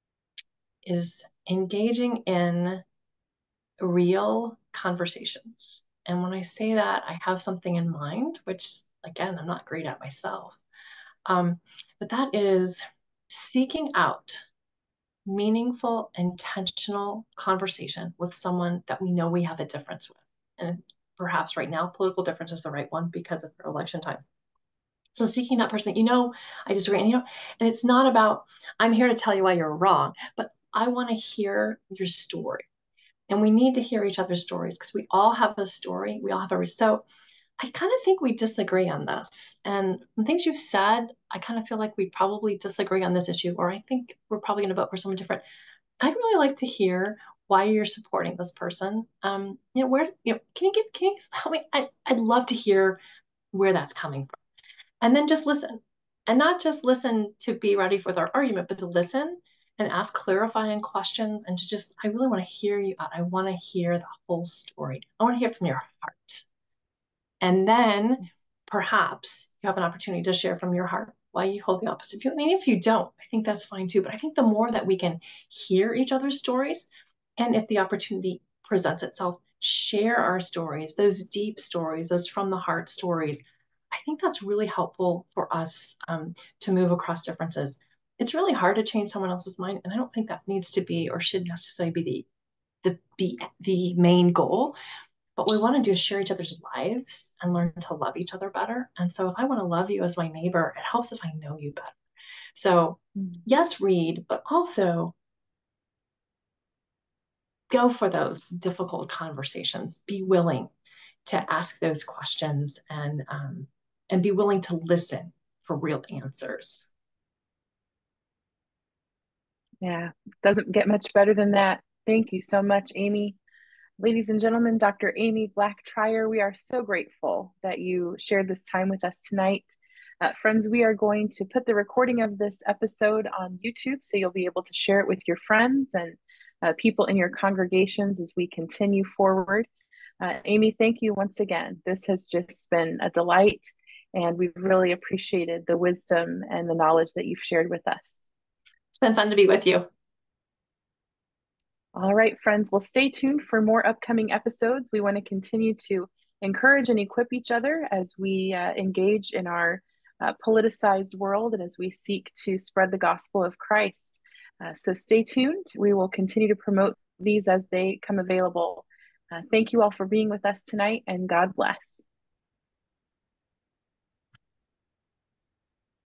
is engaging in real conversations. And when I say that, I have something in mind, which again, I'm not great at myself. Um, but that is seeking out meaningful, intentional conversation with someone that we know we have a difference with. And perhaps right now, political difference is the right one because of election time. So seeking that person that, you know, I disagree. And, you know, and it's not about, I'm here to tell you why you're wrong, but I want to hear your story. And we need to hear each other's stories because we all have a story. We all have a, so I kind of think we disagree on this. And the things you've said, I kind of feel like we probably disagree on this issue, or I think we're probably going to vote for someone different. I'd really like to hear why you're supporting this person. Um, you know, where, you know, can you give, can you help me? I, I'd love to hear where that's coming from. And then just listen. And not just listen to be ready for their argument, but to listen and ask clarifying questions and to just, I really want to hear you out. I want to hear the whole story. I want to hear from your heart. And then perhaps you have an opportunity to share from your heart why you hold the opposite view. And even if you don't, I think that's fine too. But I think the more that we can hear each other's stories, and if the opportunity presents itself, share our stories, those deep stories, those from the heart stories. I think that's really helpful for us um, to move across differences. It's really hard to change someone else's mind, and I don't think that needs to be or should necessarily be the the the, the main goal. But what we want to do is share each other's lives and learn to love each other better. And so if I want to love you as my neighbor, it helps if I know you better. So yes, read, but also go for those difficult conversations. Be willing to ask those questions and um, and be willing to listen for real answers. Yeah, doesn't get much better than that. Thank you so much, Amy. Ladies and gentlemen, Doctor Amy Black-Trier, we are so grateful that you shared this time with us tonight. Uh, friends, we are going to put the recording of this episode on YouTube so you'll be able to share it with your friends and uh, people in your congregations as we continue forward. Uh, Amy, thank you once again. This has just been a delight, and we've really appreciated the wisdom and the knowledge that you've shared with us. It's been fun to be with you. All right, friends, well, stay tuned for more upcoming episodes. We want to continue to encourage and equip each other as we uh, engage in our uh, politicized world and as we seek to spread the gospel of Christ. Uh, so stay tuned. We will continue to promote these as they come available. Uh, thank you all for being with us tonight, and God bless.